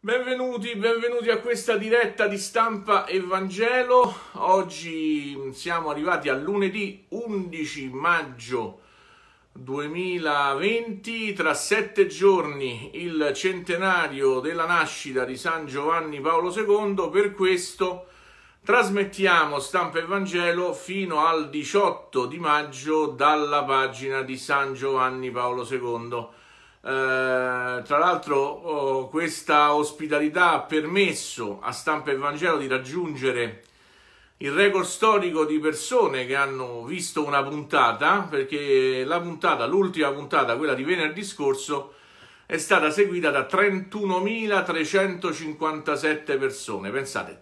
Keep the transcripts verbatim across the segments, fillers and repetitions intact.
Benvenuti, benvenuti a questa diretta di Stampa e Vangelo. Oggi siamo arrivati a lunedì undici maggio duemilaventi, tra sette giorni il centenario della nascita di San Giovanni Paolo secondo. Per questo trasmettiamo Stampa e Vangelo fino al diciotto di maggio dalla pagina di San Giovanni Paolo secondo. Eh, tra l'altro oh, questa ospitalità ha permesso a Stampa e Vangelo di raggiungere il record storico di persone che hanno visto una puntata, perché la puntata, l'ultima puntata, quella di venerdì scorso, è stata seguita da trentunomilatrecentocinquantasette persone. Pensate,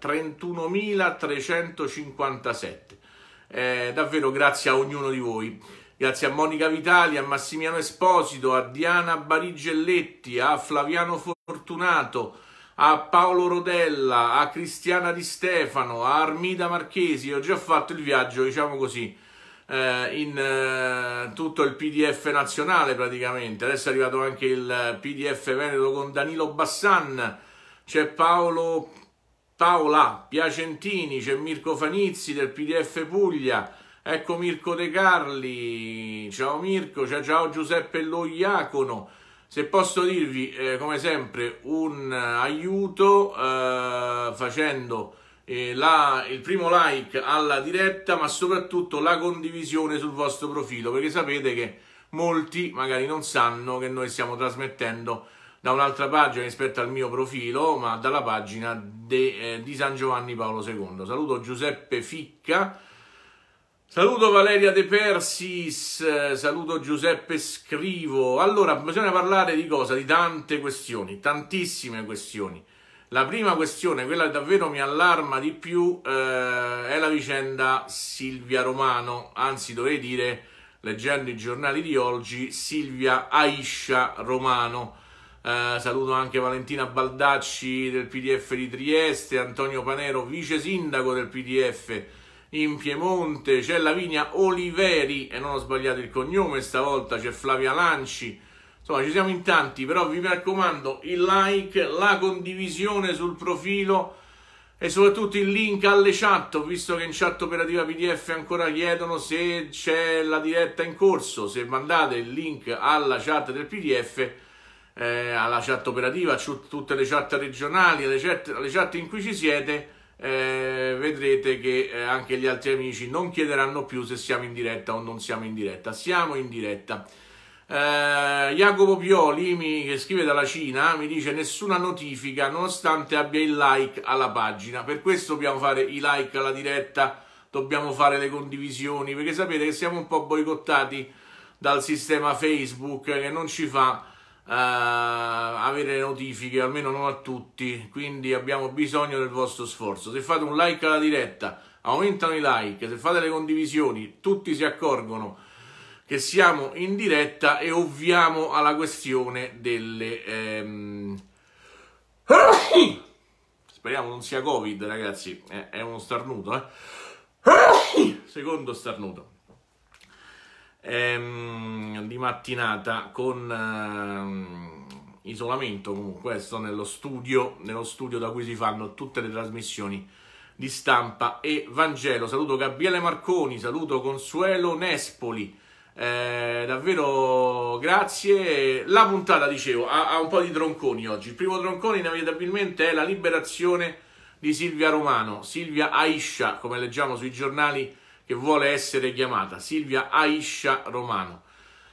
trentunomilatrecentocinquantasette. Eh, davvero grazie a ognuno di voi. Grazie a Monica Vitali, a Massimiano Esposito, a Diana Barigelletti, a Flaviano Fortunato, a Paolo Rodella, a Cristiana Di Stefano, a Armida Marchesi. Ho già fatto il viaggio, diciamo così, eh, in eh, tutto il P D F nazionale praticamente. Adesso è arrivato anche il P D F Veneto con Danilo Bassan, c'è Paolo, Paola Piacentini, c'è Mirko Fanizzi del P D F Puglia. Ecco Mirko De Carli, ciao Mirko, ciao, ciao Giuseppe Loiacono. Se posso dirvi, eh, come sempre, un aiuto eh, facendo eh, la, il primo like alla diretta, ma soprattutto la condivisione sul vostro profilo, perché sapete che molti magari non sanno che noi stiamo trasmettendo da un'altra pagina rispetto al mio profilo, ma dalla pagina de, eh, di San Giovanni Paolo secondo. Saluto Giuseppe Ficca. Saluto Valeria De Persis, saluto Giuseppe Scrivo. Allora, bisogna parlare di cosa? Di tante questioni, tantissime questioni. La prima questione, quella che davvero mi allarma di più, eh, è la vicenda Silvia Romano, anzi dovrei dire, leggendo i giornali di oggi, Silvia Aisha Romano. Eh, saluto anche Valentina Baldacci del P D F di Trieste, Antonio Panero, vice sindaco del P D F in Piemonte, c'è Lavinia Oliveri e non ho sbagliato il cognome stavolta, c'è Flavia Lanci, insomma ci siamo in tanti, però vi raccomando il like, la condivisione sul profilo e soprattutto il link alle chat. Ho visto che in chat operativa P D F ancora chiedono se c'è la diretta in corso. Se mandate il link alla chat del P D F, eh, alla chat operativa, tutte le chat regionali, le chat, le chat in cui ci siete, Eh, vedrete che eh, anche gli altri amici non chiederanno più se siamo in diretta o non siamo in diretta. Siamo in diretta. eh, Jacopo Pioli, mi, che scrive dalla Cina, mi dice nessuna notifica nonostante abbia il like alla pagina. Per questo dobbiamo fare i like alla diretta, dobbiamo fare le condivisioni, perché sapete che siamo un po' boicottati dal sistema Facebook che non ci fa Uh, avere le notifiche, almeno non a tutti, quindi abbiamo bisogno del vostro sforzo. Se fate un like alla diretta aumentano i like, se fate le condivisioni tutti si accorgono che siamo in diretta e ovviamo alla questione delle ehm... speriamo non sia Covid, ragazzi, è, è uno starnuto, eh? Secondo starnuto Ehm, di mattinata con ehm, isolamento. Comunque sto nello studio nello studio da cui si fanno tutte le trasmissioni di Stampa e Vangelo. Saluto Gabriele Marconi, saluto Consuelo Nespoli, eh, davvero grazie. La puntata, dicevo, ha, ha un po' di tronconi oggi. Il primo troncone inevitabilmente è la liberazione di Silvia Romano, Silvia Aisha, come leggiamo sui giornali, che vuole essere chiamata Silvia Aisha Romano.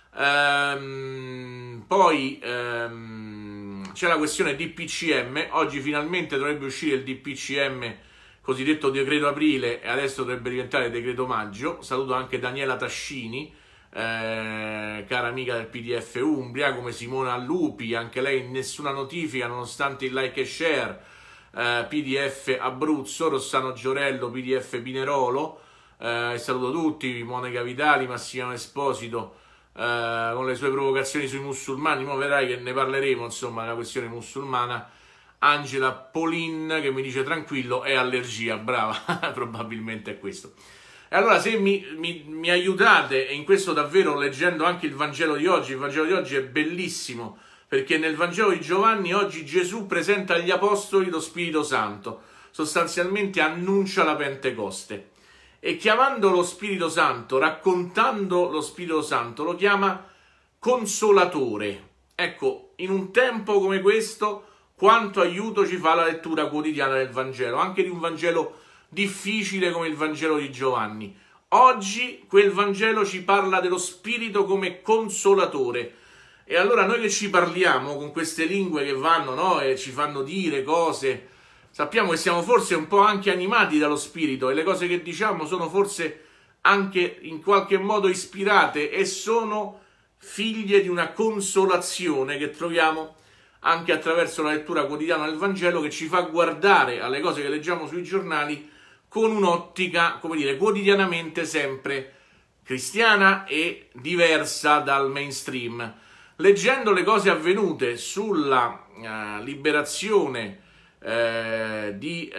Ehm, poi ehm, c'è la questione D P C M. Oggi finalmente dovrebbe uscire il D P C M, cosiddetto decreto aprile, e adesso dovrebbe diventare decreto maggio. Saluto anche Daniela Tascini, eh, cara amica del P D F Umbria, come Simona Lupi, anche lei nessuna notifica nonostante il like e share. eh, P D F Abruzzo, Rossano Giorello, P D F Pinerolo. Eh, saluto tutti, Monica Vitali, Massimo Esposito, eh, con le sue provocazioni sui musulmani. Ora vedrai che ne parleremo, insomma, della questione musulmana. Angela Polin che mi dice tranquillo, è allergia, brava, probabilmente è questo. E allora se mi, mi, mi aiutate, e in questo davvero leggendo anche il Vangelo di oggi, il Vangelo di oggi è bellissimo, perché nel Vangelo di Giovanni oggi Gesù presenta agli apostoli lo Spirito Santo, sostanzialmente annuncia la Pentecoste, e chiamando lo Spirito Santo, raccontando lo Spirito Santo, lo chiama Consolatore. Ecco, in un tempo come questo, quanto aiuto ci fa la lettura quotidiana del Vangelo, anche di un Vangelo difficile come il Vangelo di Giovanni. Oggi quel Vangelo ci parla dello Spirito come Consolatore. E allora noi che ci parliamo con queste lingue che vanno, no, e ci fanno dire cose, sappiamo che siamo forse un po' anche animati dallo Spirito e le cose che diciamo sono forse anche in qualche modo ispirate e sono figlie di una consolazione che troviamo anche attraverso la lettura quotidiana del Vangelo, che ci fa guardare alle cose che leggiamo sui giornali con un'ottica, come dire, quotidianamente sempre cristiana e diversa dal mainstream. Leggendo le cose avvenute sulla uh, liberazione uh, di,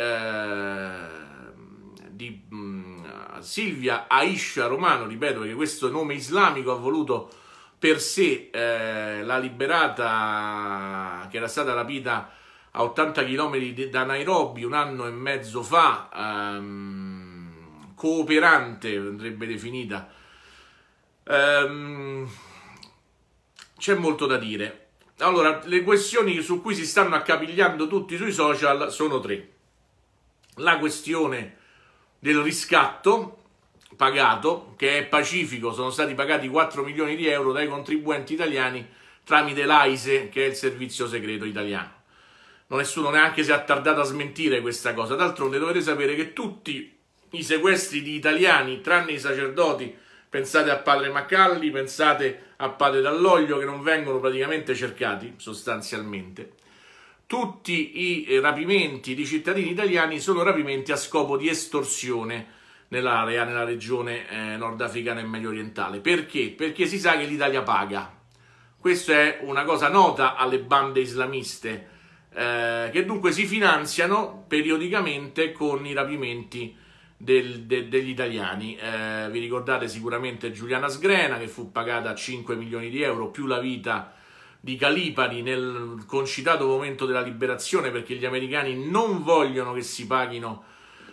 uh, di um, Silvia Aisha Romano, ripeto perché questo nome islamico ha voluto per sé uh, la liberata che era stata rapita a ottanta chilometri da Nairobi un anno e mezzo fa, um, cooperante andrebbe definita. Um, C'è molto da dire. Allora, le questioni su cui si stanno accapigliando tutti sui social sono tre. La questione del riscatto pagato, che è pacifico, sono stati pagati quattro milioni di euro dai contribuenti italiani tramite l'AISE, che è il servizio segreto italiano. Non nessuno neanche si è attardato a smentire questa cosa. D'altronde dovete sapere che tutti i sequestri di italiani, tranne i sacerdoti, pensate a padre Maccalli, pensate a padre Dall'Oglio, che non vengono praticamente cercati sostanzialmente. Tutti i rapimenti di cittadini italiani sono rapimenti a scopo di estorsione nell'area, nella regione eh, nordafricana e medio orientale. Perché? Perché si sa che l'Italia paga. Questa è una cosa nota alle bande islamiste, eh, che dunque si finanziano periodicamente con i rapimenti Del, de, degli italiani. Eh, vi ricordate sicuramente Giuliana Sgrena, che fu pagata cinque milioni di euro più la vita di Calipari nel concitato momento della liberazione, perché gli americani non vogliono che si paghino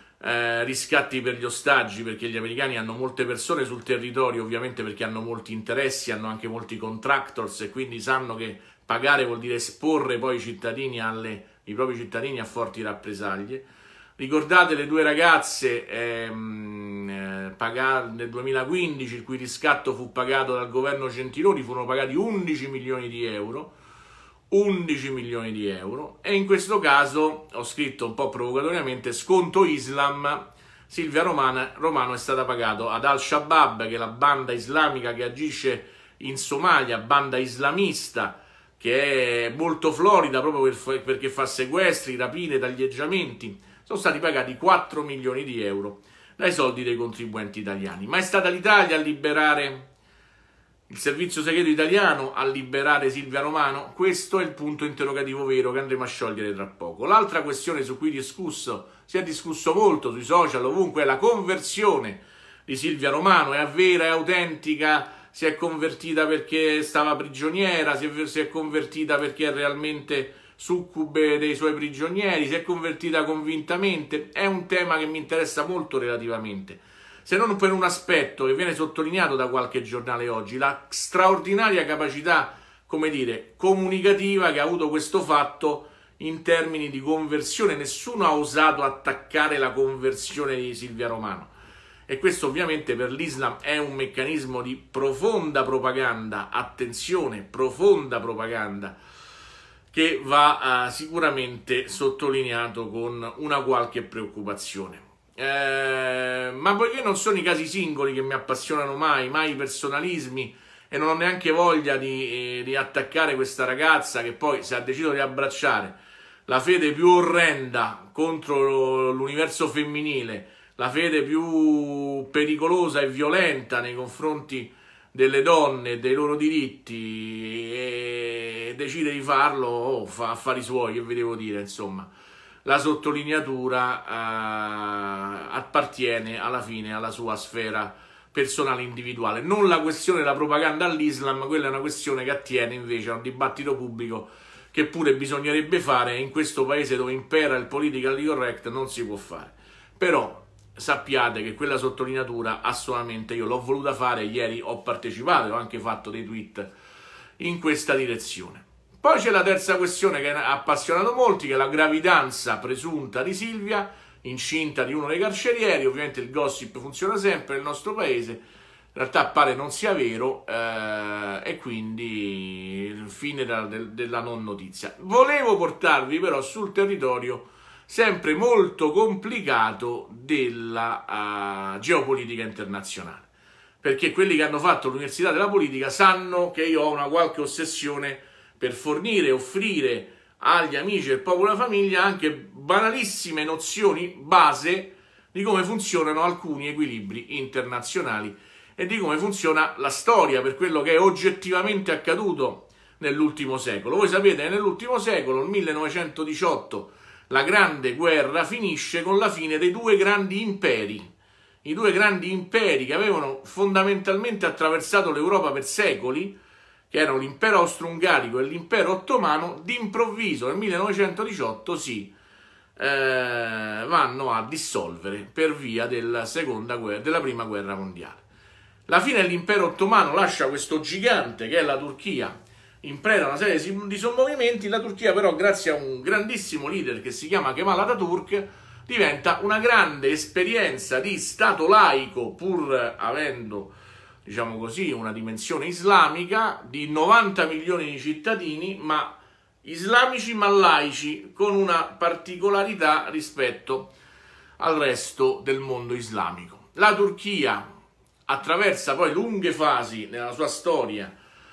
eh, riscatti per gli ostaggi, perché gli americani hanno molte persone sul territorio, ovviamente perché hanno molti interessi, hanno anche molti contractors e quindi sanno che pagare vuol dire esporre poi i cittadini alle, i propri cittadini a forti rappresaglie. Ricordate le due ragazze ehm, eh, pagate nel duemilaquindici, il cui riscatto fu pagato dal governo Gentiloni, furono pagati undici milioni di euro, undici milioni di euro, e in questo caso, ho scritto un po' provocatoriamente, sconto Islam, Silvia Romana, Romano è stata pagata ad Al-Shabaab, che è la banda islamica che agisce in Somalia, banda islamista, che è molto florida proprio per, perché fa sequestri, rapine, taglieggiamenti. Sono stati pagati quattro milioni di euro dai soldi dei contribuenti italiani. Ma è stata l'Italia a liberare il servizio segreto italiano, a liberare Silvia Romano? Questo è il punto interrogativo vero che andremo a sciogliere tra poco. L'altra questione su cui discusso, si è discusso molto sui social, ovunque, è la conversione di Silvia Romano. È vera, è autentica? Si è convertita perché stava prigioniera? Si è, si è convertita perché è realmente succube dei suoi prigionieri? Si è convertita convintamente? È un tema che mi interessa molto relativamente, se non per un aspetto che viene sottolineato da qualche giornale oggi, la straordinaria capacità, come dire, comunicativa che ha avuto questo fatto in termini di conversione. Nessuno ha osato attaccare la conversione di Silvia Romano, e questo ovviamente per l'Islam è un meccanismo di profonda propaganda, attenzione, profonda propaganda, che va uh, sicuramente sottolineato con una qualche preoccupazione. Eh, ma poiché non sono i casi singoli che mi appassionano mai, mai i personalismi, e non ho neanche voglia di, eh, di attaccare questa ragazza che poi si ha deciso di abbracciare la fede più orrenda contro l'universo femminile, la fede più pericolosa e violenta nei confronti delle donne e dei loro diritti, e decide di farlo, oh, fa affari suoi, che vi devo dire, insomma. La sottolineatura eh, appartiene alla fine alla sua sfera personale individuale, non la questione della propaganda all'Islam. Quella è una questione che attiene invece a un dibattito pubblico che pure bisognerebbe fare, e in questo paese dove impera il politically correct non si può fare. Però sappiate che quella sottolineatura assolutamente io l'ho voluta fare, ieri ho partecipato, ho anche fatto dei tweet in questa direzione. Poi c'è la terza questione che ha appassionato molti, che è la gravidanza presunta di Silvia, incinta di uno dei carcerieri. Ovviamente il gossip funziona sempre nel nostro paese, in realtà pare non sia vero, eh, e quindi il fine della, della non notizia. Volevo portarvi però sul territorio sempre molto complicato della uh, geopolitica internazionale, perché quelli che hanno fatto l'università della politica sanno che io ho una qualche ossessione per fornire e offrire agli amici del popolo e alla famiglia anche banalissime nozioni base di come funzionano alcuni equilibri internazionali e di come funziona la storia per quello che è oggettivamente accaduto nell'ultimo secolo. Voi sapete che nell'ultimo secolo, nel millenovecentodiciotto, la Grande Guerra finisce con la fine dei due grandi imperi, i due grandi imperi che avevano fondamentalmente attraversato l'Europa per secoli, che erano l'impero austro-ungarico e l'impero ottomano. D'improvviso nel millenovecentodiciotto si eh, vanno a dissolvere per via della, seconda guerra, della prima guerra mondiale. La fine dell'impero ottomano lascia questo gigante che è la Turchia in preda a una serie di sommovimenti. La Turchia però, grazie a un grandissimo leader che si chiama Kemal Atatürk, diventa una grande esperienza di stato laico, pur avendo, diciamo così, una dimensione islamica, di novanta milioni di cittadini, ma islamici ma laici, con una particolarità rispetto al resto del mondo islamico. La Turchia attraversa poi lunghe fasi nella sua storia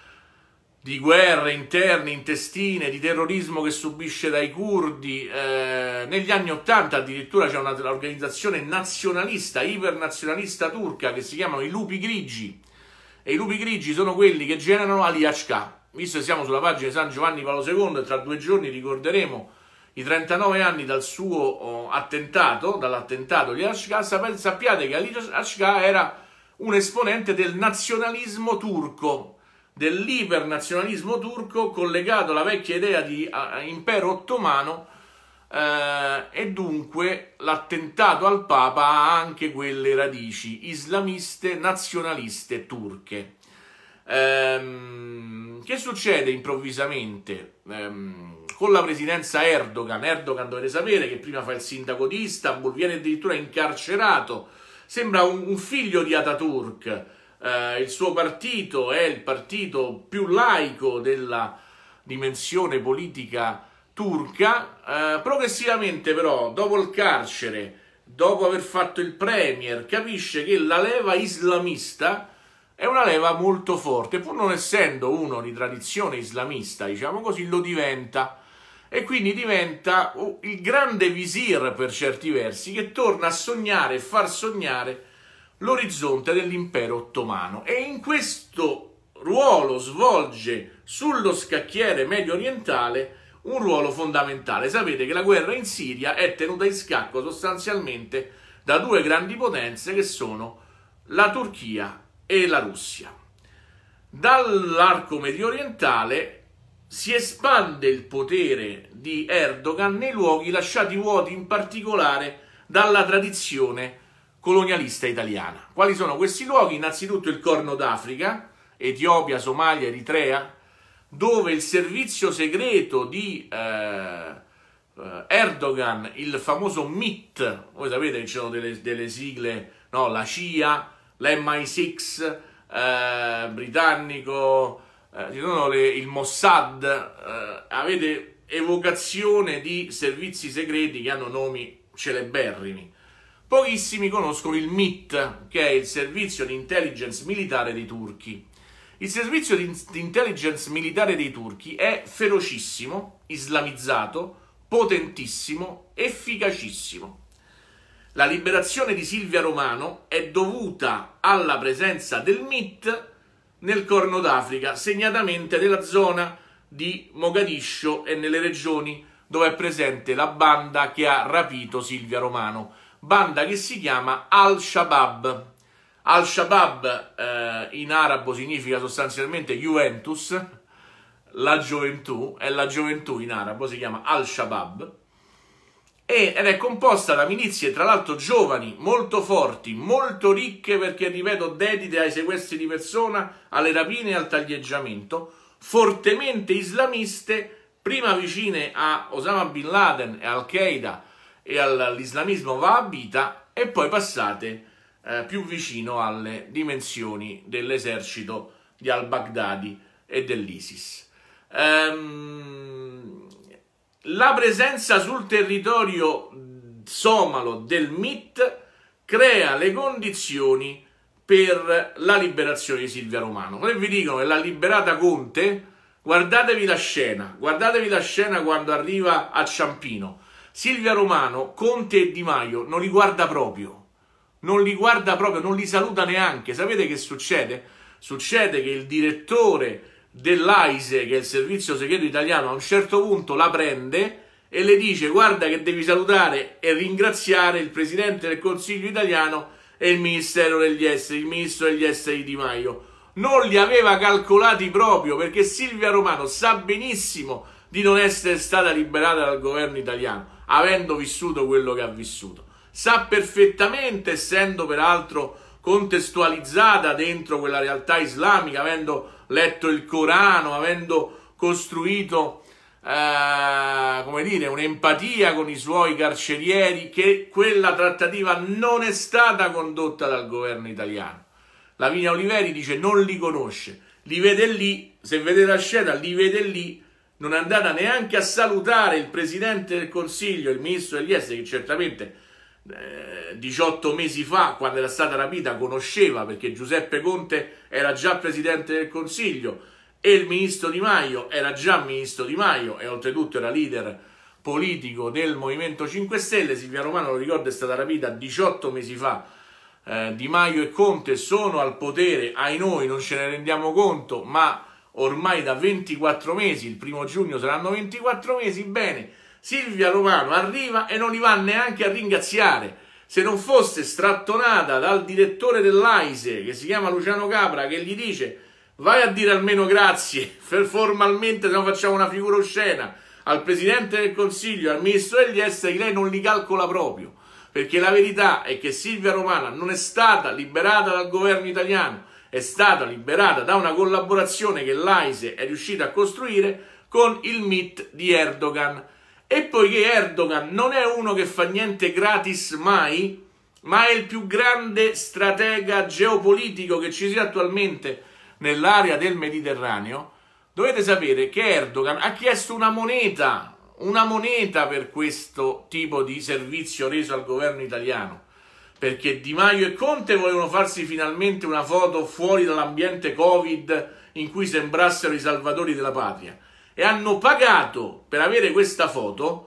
di guerre interne, intestine, di terrorismo che subisce dai curdi. Eh, negli anni Ottanta addirittura c'è un'organizzazione nazionalista, ipernazionalista turca, che si chiamano i Lupi Grigi, e i Lupi Grigi sono quelli che generano Ali Ashka. Visto che siamo sulla pagina di San Giovanni Paolo secondo, e tra due giorni ricorderemo i trentanove anni dal suo oh, attentato, dall'attentato di Ashka, sappiate che Ali Ashka era un esponente del nazionalismo turco, dell'ipernazionalismo turco, collegato alla vecchia idea di uh, impero ottomano, uh, e dunque l'attentato al Papa ha anche quelle radici islamiste, nazionaliste turche. Um, che succede improvvisamente um, con la presidenza Erdogan? Erdogan, dovete sapere che prima fa il sindaco di Istanbul, viene addirittura incarcerato, sembra un, un figlio di Atatürk. Uh, il suo partito è il partito più laico della dimensione politica turca. Uh, progressivamente però, dopo il carcere, dopo aver fatto il premier, capisce che la leva islamista è una leva molto forte, pur non essendo uno di tradizione islamista, diciamo così, lo diventa, e quindi diventa il grande visir per certi versi, che torna a sognare e far sognare l'orizzonte dell'impero ottomano, e in questo ruolo svolge sullo scacchiere medio orientale un ruolo fondamentale. Sapete che la guerra in Siria è tenuta in scacco sostanzialmente da due grandi potenze che sono la Turchia e la Russia. Dall'arco medio orientale si espande il potere di Erdogan nei luoghi lasciati vuoti in particolare dalla tradizione colonialista italiana. Quali sono questi luoghi? Innanzitutto il Corno d'Africa, Etiopia, Somalia, Eritrea, dove il servizio segreto di eh, Erdogan, il famoso M I T, voi sapete che ci sono delle, delle sigle, no? La C I A, l'M I sei, eh, britannico, eh, ci sono le, il Mossad, eh, avete evocazione di servizi segreti che hanno nomi celeberrimi. Pochissimi conoscono il M I T, che è il servizio di intelligence militare dei turchi. Il servizio di intelligence militare dei turchi è ferocissimo, islamizzato, potentissimo, efficacissimo. La liberazione di Silvia Romano è dovuta alla presenza del M I T nel Corno d'Africa, segnatamente nella zona di Mogadiscio e nelle regioni dove è presente la banda che ha rapito Silvia Romano, banda che si chiama Al-Shabaab. Al-Shabaab eh, in arabo significa sostanzialmente Juventus, la gioventù, è la gioventù in arabo, si chiama Al-Shabaab, ed è composta da milizie tra l'altro giovani, molto forti, molto ricche perché, ripeto, dedite ai sequestri di persona, alle rapine e al taglieggiamento, fortemente islamiste, prima vicine a Osama Bin Laden e Al-Qaeda e all'islamismo wahhabita, e poi passate eh, più vicino alle dimensioni dell'esercito di al-Baghdadi e dell'ISIS. Ehm, la presenza sul territorio somalo del M I T crea le condizioni per la liberazione di Silvia Romano. Come vi dicono che l'ha liberata Conte, guardatevi la scena, guardatevi la scena quando arriva a Ciampino. Silvia Romano, Conte e Di Maio non li guarda proprio, non li guarda proprio, non li saluta neanche. Sapete che succede? Succede che il direttore dell'AISE, che è il servizio segreto italiano, a un certo punto la prende e le dice: guarda che devi salutare e ringraziare il Presidente del Consiglio italiano e il Ministero degli Esteri, il Ministro degli Esteri Di Maio. Non li aveva calcolati proprio, perché Silvia Romano sa benissimo di non essere stata liberata dal governo italiano, avendo vissuto quello che ha vissuto. Sa perfettamente, essendo peraltro contestualizzata dentro quella realtà islamica, avendo letto il Corano, avendo costruito eh, come dire, un'empatia con i suoi carcerieri, che quella trattativa non è stata condotta dal governo italiano. Lavinia Oliveri dice non li conosce, li vede lì, se vedete la scena li vede lì, non è andata neanche a salutare il Presidente del Consiglio, il Ministro degli Esteri, che certamente eh, diciotto mesi fa, quando era stata rapita, conosceva, perché Giuseppe Conte era già Presidente del Consiglio e il Ministro Di Maio era già Ministro Di Maio e oltretutto era leader politico del Movimento cinque Stelle. Silvia Romano, lo ricordo, è stata rapita diciotto mesi fa. Eh, Di Maio e Conte sono al potere, ai noi non ce ne rendiamo conto, ma ormai da ventiquattro mesi, il primo giugno saranno ventiquattro mesi. Bene, Silvia Romano arriva e non li va neanche a ringraziare. Se non fosse strattonata dal direttore dell'AISE, che si chiama Luciano Capra, che gli dice vai a dire almeno grazie formalmente, se no facciamo una figura oscena, al Presidente del Consiglio e al Ministro degli Esteri, lei non li calcola proprio. Perché la verità è che Silvia Romano non è stata liberata dal governo italiano, è stata liberata da una collaborazione che l'AISE è riuscita a costruire con il M I T di Erdogan. E poiché Erdogan non è uno che fa niente gratis mai, ma è il più grande stratega geopolitico che ci sia attualmente nell'area del Mediterraneo, dovete sapere che Erdogan ha chiesto una moneta, una moneta per questo tipo di servizio reso al governo italiano, perché Di Maio e Conte volevano farsi finalmente una foto fuori dall'ambiente Covid in cui sembrassero i salvatori della patria, e hanno pagato per avere questa foto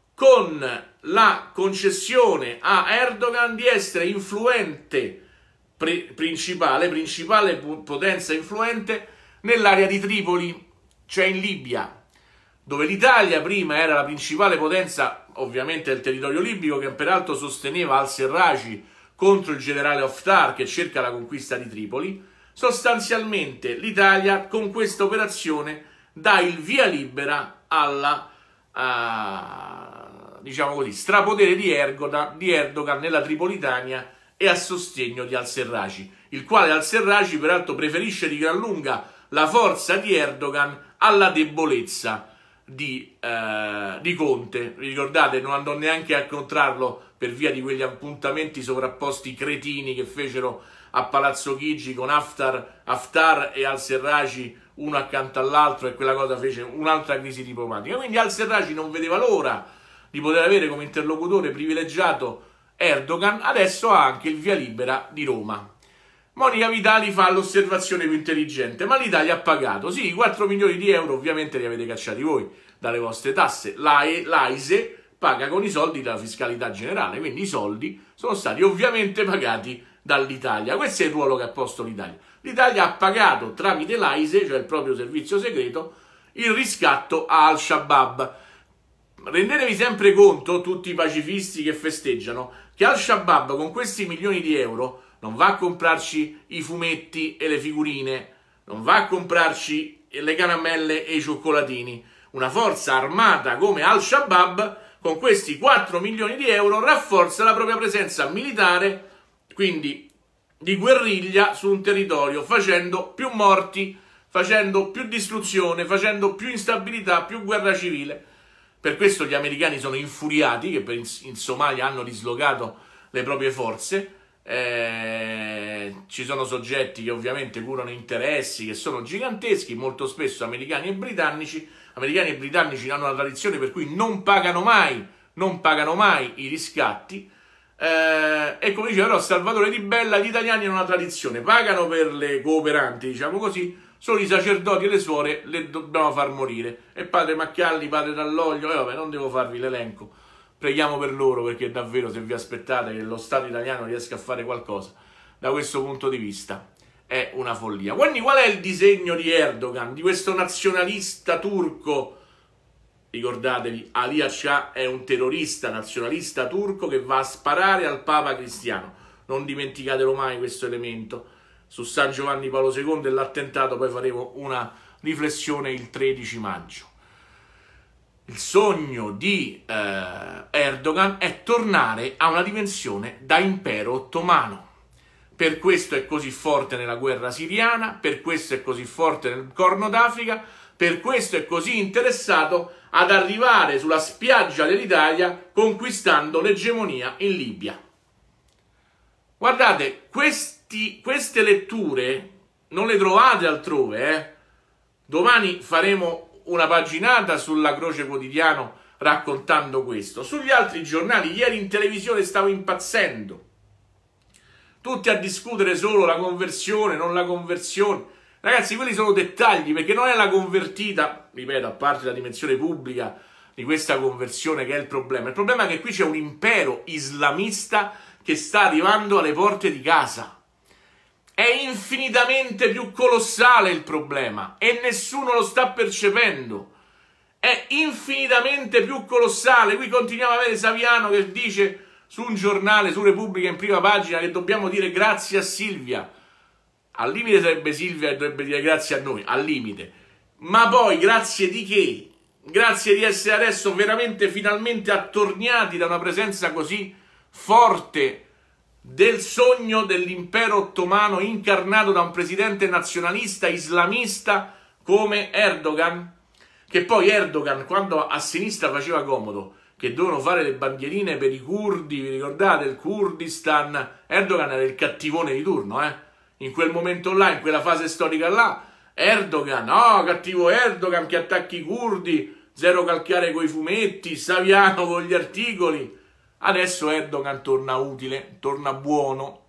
con la concessione a Erdogan di essere influente principale, principale potenza influente nell'area di Tripoli, cioè in Libia, dove l'Italia prima era la principale potenza, ovviamente del territorio libico, che peraltro sosteneva al-Serraj contro il generale Haftar che cerca la conquista di Tripoli. Sostanzialmente l'Italia con questa operazione dà il via libera alla uh, diciamo così, strapotere di Erdogan, di Erdogan nella Tripolitania e a sostegno di al-Serraj, il quale al-Serraj peraltro preferisce di gran lunga la forza di Erdogan alla debolezza Di, eh, di Conte. Vi ricordate? Non andò neanche a incontrarlo per via di quegli appuntamenti sovrapposti cretini che fecero a Palazzo Chigi con Haftar, Haftar e al-Serraj uno accanto all'altro, e quella cosa fece un'altra crisi diplomatica. Quindi al-Serraj non vedeva l'ora di poter avere come interlocutore privilegiato Erdogan. Adesso ha anche il via libera di Roma. Monica Vitali fa l'osservazione più intelligente: ma l'Italia ha pagato, sì, quattro milioni di euro ovviamente li avete cacciati voi dalle vostre tasse, l'AISE paga con i soldi della fiscalità generale, quindi i soldi sono stati ovviamente pagati dall'Italia. Questo è il ruolo che ha posto l'Italia. L'Italia ha pagato tramite l'AISE, cioè il proprio servizio segreto, il riscatto a Al-Shabaab. Rendetevi sempre conto, tutti i pacifisti che festeggiano, che Al-Shabaab con questi milioni di euro non va a comprarci i fumetti e le figurine, non va a comprarci le caramelle e i cioccolatini. Una forza armata come Al-Shabaab, con questi quattro milioni di euro, rafforza la propria presenza militare, quindi di guerriglia, su un territorio, facendo più morti, facendo più distruzione, facendo più instabilità, più guerra civile. Per questo gli americani sono infuriati, che in Somalia hanno dislocato le proprie forze. Eh, ci sono soggetti che ovviamente curano interessi che sono giganteschi, molto spesso americani e britannici. Americani e britannici hanno una tradizione per cui non pagano mai, non pagano mai i riscatti. Eh, e come diceva però Salvatore Di Bella, gli italiani hanno una tradizione, pagano per le cooperanti, diciamo così, solo i sacerdoti e le suore le dobbiamo far morire. E padre Macchialli, padre Dall'Oglio, e vabbè, non devo farvi l'elenco. Preghiamo per loro, perché davvero, se vi aspettate che lo Stato italiano riesca a fare qualcosa, da questo punto di vista è una follia. Quindi qual è il disegno di Erdogan, di questo nazionalista turco? Ricordatevi, Ali Acca è un terrorista nazionalista turco che va a sparare al Papa cristiano. Non dimenticatelo mai questo elemento. Su San Giovanni Paolo secondo e l'attentato poi faremo una riflessione il tredici maggio. Il sogno di eh, Erdogan è tornare a una dimensione da impero ottomano. Per questo è così forte nella guerra siriana, per questo è così forte nel Corno d'Africa, per questo è così interessato ad arrivare sulla spiaggia dell'Italia conquistando l'egemonia in Libia. Guardate, questi, queste letture non le trovate altrove. Eh? Domani faremo una paginata sulla Croce Quotidiano raccontando questo. Sugli altri giornali, ieri in televisione stavo impazzendo. Tutti a discutere solo la conversione, non la conversione. Ragazzi, quelli sono dettagli, perché non è la convertita, ripeto, a parte la dimensione pubblica di questa conversione che è il problema. Il problema è che qui c'è un impero islamista che sta arrivando alle porte di casa. È infinitamente più colossale il problema e nessuno lo sta percependo. È infinitamente più colossale. Qui continuiamo a avere Saviano che dice su un giornale, su Repubblica in prima pagina, che dobbiamo dire grazie a Silvia. Al limite sarebbe Silvia che dovrebbe dire grazie a noi, al limite. Ma poi grazie di che? Grazie di essere adesso veramente finalmente attorniati da una presenza così forte del sogno dell'impero ottomano incarnato da un presidente nazionalista islamista come Erdogan, che poi Erdogan, quando a sinistra faceva comodo che dovevano fare le bandierine per i curdi, vi ricordate, il Kurdistan, Erdogan era il cattivone di turno, eh? In quel momento là, in quella fase storica là, Erdogan, oh, cattivo Erdogan che attacchi i curdi, zero calcare coi fumetti, Saviano con gli articoli. Adesso Erdogan torna utile, torna buono,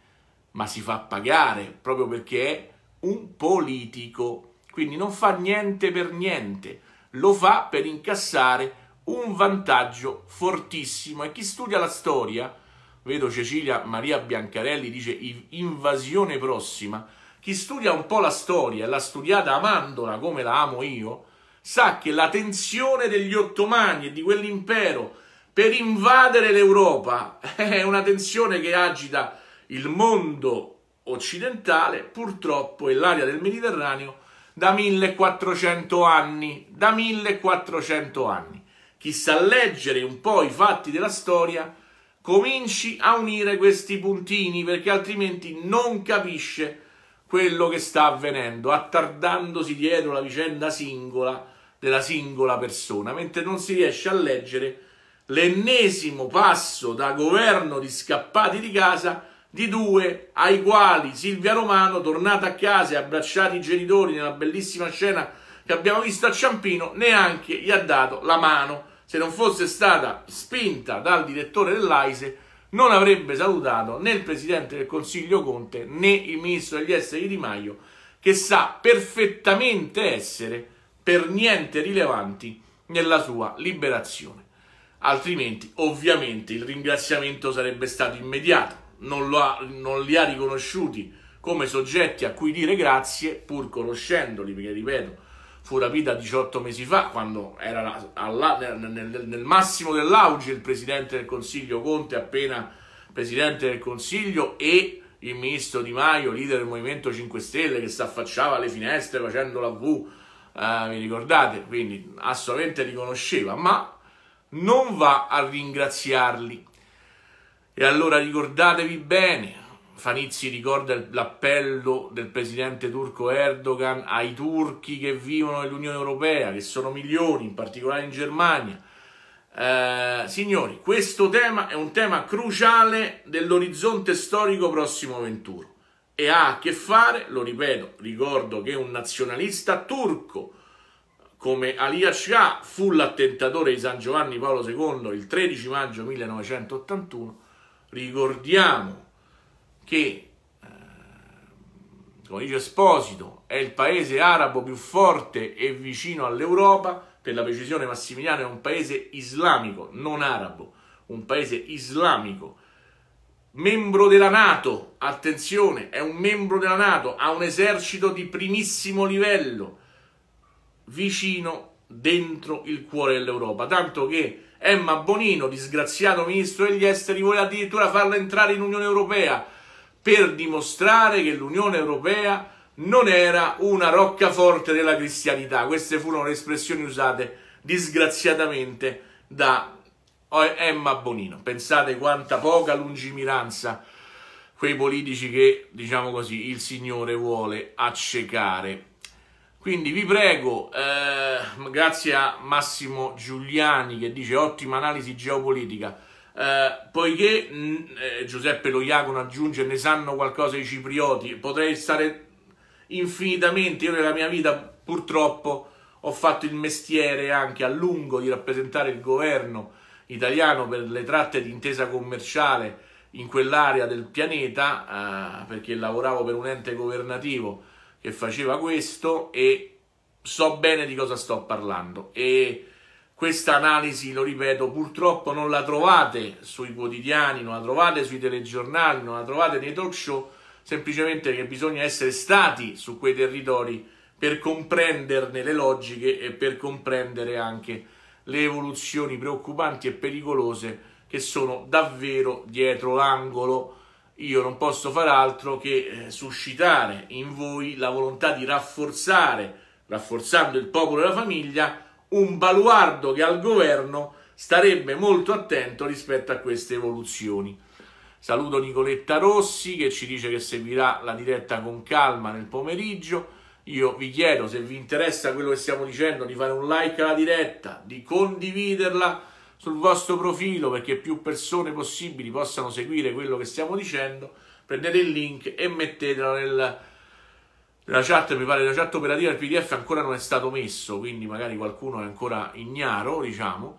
ma si fa pagare proprio perché è un politico. Quindi non fa niente per niente, lo fa per incassare un vantaggio fortissimo. E chi studia la storia, vedo Cecilia Maria Biancarelli dice invasione prossima, chi studia un po' la storia e l'ha studiata amandola come la amo io, sa che la tensione degli ottomani e di quell'impero per invadere l'Europa è una tensione che agita il mondo occidentale, purtroppo, e l'area del Mediterraneo da millequattrocento anni, da millequattrocento anni. Chi sa leggere un po' i fatti della storia cominci a unire questi puntini, perché altrimenti non capisce quello che sta avvenendo, attardandosi dietro la vicenda singola della singola persona, mentre non si riesce a leggere l'ennesimo passo da governo di scappati di casa di due ai quali Silvia Romano, tornata a casa e abbracciati i genitori nella bellissima scena che abbiamo visto a Ciampino, neanche gli ha dato la mano. Se non fosse stata spinta dal direttore dell'AISE, non avrebbe salutato né il Presidente del Consiglio Conte né il Ministro degli Esteri Di Maio, che sa perfettamente essere per niente rilevanti nella sua liberazione. Altrimenti, ovviamente, il ringraziamento sarebbe stato immediato. Non, lo ha, non li ha riconosciuti come soggetti a cui dire grazie, pur conoscendoli, perché, ripeto, fu rapita diciotto mesi fa, quando era alla, nel, nel, nel massimo dell'auge il Presidente del Consiglio Conte, appena Presidente del Consiglio, e il ministro Di Maio, leader del Movimento cinque Stelle, che si affacciava alle finestre facendo la V, eh, vi ricordate? Quindi assolutamente li conosceva, ma non va a ringraziarli. E allora ricordatevi bene, Fanizzi ricorda l'appello del presidente turco Erdogan ai turchi che vivono nell'Unione Europea, che sono milioni, in particolare in Germania. Eh, signori, questo tema è un tema cruciale dell'orizzonte storico prossimo venturo e ha a che fare, lo ripeto, ricordo che un nazionalista turco come Ali Akçaa fu l'attentatore di San Giovanni Paolo secondo il tredici maggio millenovecentottantuno. Ricordiamo che, eh, come dice Esposito, è il paese arabo più forte e vicino all'Europa. Per la precisione, Massimiliano è un paese islamico, non arabo, un paese islamico, membro della NATO, attenzione, è un membro della NATO, ha un esercito di primissimo livello, vicino, dentro il cuore dell'Europa, tanto che Emma Bonino, disgraziato ministro degli esteri, vuole addirittura farla entrare in Unione Europea per dimostrare che l'Unione Europea non era una roccaforte della cristianità. Queste furono le espressioni usate disgraziatamente da Emma Bonino. Pensate quanta poca lungimiranza quei politici che, diciamo così, il Signore vuole accecare. Quindi vi prego, eh, grazie a Massimo Giuliani che dice ottima analisi geopolitica, eh, poiché eh, Giuseppe Loiacono aggiunge ne sanno qualcosa i ciprioti, potrei stare infinitamente, io nella mia vita purtroppo ho fatto il mestiere anche a lungo di rappresentare il governo italiano per le tratte di intesa commerciale in quell'area del pianeta, eh, perché lavoravo per un ente governativo che faceva questo e so bene di cosa sto parlando. E questa analisi, lo ripeto, purtroppo non la trovate sui quotidiani, non la trovate sui telegiornali, non la trovate nei talk show, semplicemente perché bisogna essere stati su quei territori per comprenderne le logiche e per comprendere anche le evoluzioni preoccupanti e pericolose che sono davvero dietro l'angolo. Io non posso far altro che eh, suscitare in voi la volontà di rafforzare, rafforzando il popolo e la famiglia, un baluardo che al governo starebbe molto attento rispetto a queste evoluzioni. Saluto Nicoletta Rossi che ci dice che seguirà la diretta con calma nel pomeriggio. Io vi chiedo, se vi interessa quello che stiamo dicendo, di fare un like alla diretta, di condividerla sul vostro profilo perché più persone possibili possano seguire quello che stiamo dicendo. Prendete il link e mettetelo nel, nella chat, mi pare la chat operativa del P D F ancora non è stato messo, quindi magari qualcuno è ancora ignaro, diciamo.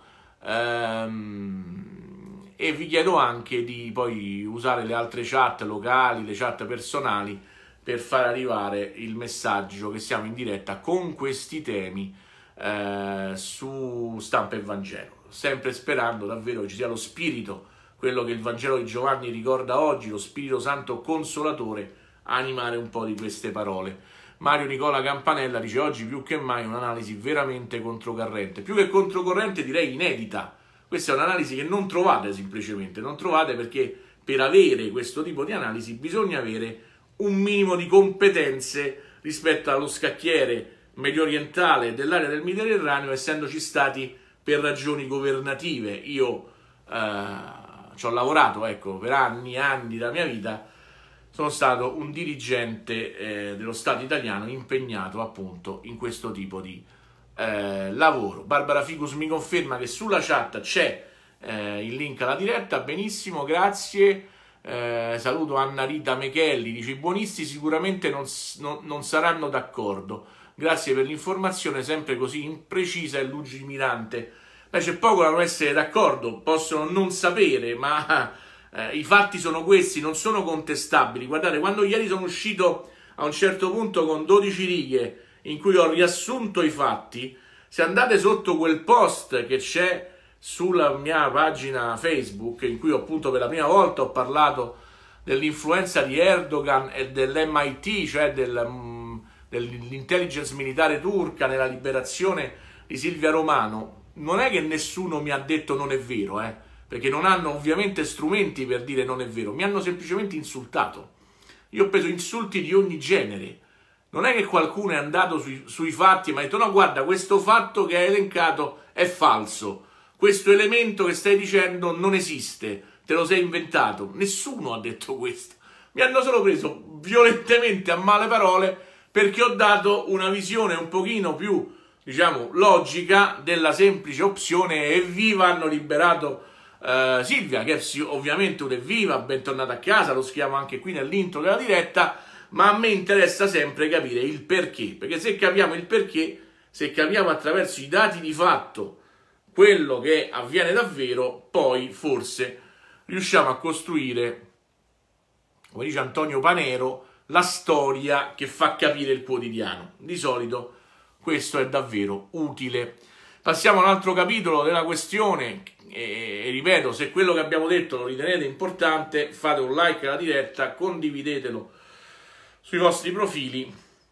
Ehm... E vi chiedo anche di poi usare le altre chat locali, le chat personali, per far arrivare il messaggio che siamo in diretta con questi temi eh, su Stampa e Vangelo. Sempre sperando davvero che ci sia lo spirito, quello che il Vangelo di Giovanni ricorda oggi, lo Spirito Santo Consolatore, a animare un po' di queste parole. Mario Nicola Campanella dice oggi più che mai un'analisi veramente controcorrente, più che controcorrente direi inedita. Questa è un'analisi che non trovate semplicemente, non trovate perché per avere questo tipo di analisi bisogna avere un minimo di competenze rispetto allo scacchiere medio orientale dell'area del Mediterraneo, essendoci stati per ragioni governative. Io eh, ci ho lavorato, ecco, per anni e anni della mia vita, sono stato un dirigente eh, dello Stato italiano impegnato appunto in questo tipo di Eh, lavoro. Barbara Ficus mi conferma che sulla chat c'è eh, il link alla diretta, benissimo, grazie. Eh, saluto Anna Rita Mechelli, dice i buonisti sicuramente non, non, non saranno d'accordo, grazie per l'informazione sempre così imprecisa e lungimirante. Beh, c'è poco da non essere d'accordo, possono non sapere, ma eh, i fatti sono questi, non sono contestabili. Guardate, quando ieri sono uscito a un certo punto con dodici righe in cui ho riassunto i fatti, se andate sotto quel post che c'è sulla mia pagina Facebook, in cui appunto per la prima volta ho parlato dell'influenza di Erdogan e dell'M I T, cioè del, dell'intelligence militare turca nella liberazione di Silvia Romano, non è che nessuno mi ha detto non è vero, eh, perché non hanno ovviamente strumenti per dire non è vero, mi hanno semplicemente insultato. io ho preso insulti di ogni genere. Non è che qualcuno è andato sui, sui fatti, ma ha detto no, guarda, questo fatto che hai elencato è falso, questo elemento che stai dicendo non esiste, te lo sei inventato. Nessuno ha detto questo. Mi hanno solo preso violentemente a male parole perché ho dato una visione un pochino più, diciamo, logica della semplice opzione evviva, hanno liberato uh, Silvia, che è ovviamente un evviva, bentornata a casa, lo scriviamo anche qui nell'intro della diretta, ma a me interessa sempre capire il perché, perché se capiamo il perché, se capiamo attraverso i dati di fatto quello che avviene davvero, poi forse riusciamo a costruire, come dice Antonio Panero, la storia che fa capire il quotidiano. Di solito questo è davvero utile. Passiamo a un altro capitolo della questione e, e ripeto, se quello che abbiamo detto lo ritenete importante, fate un like alla diretta, condividetelo sui vostri profili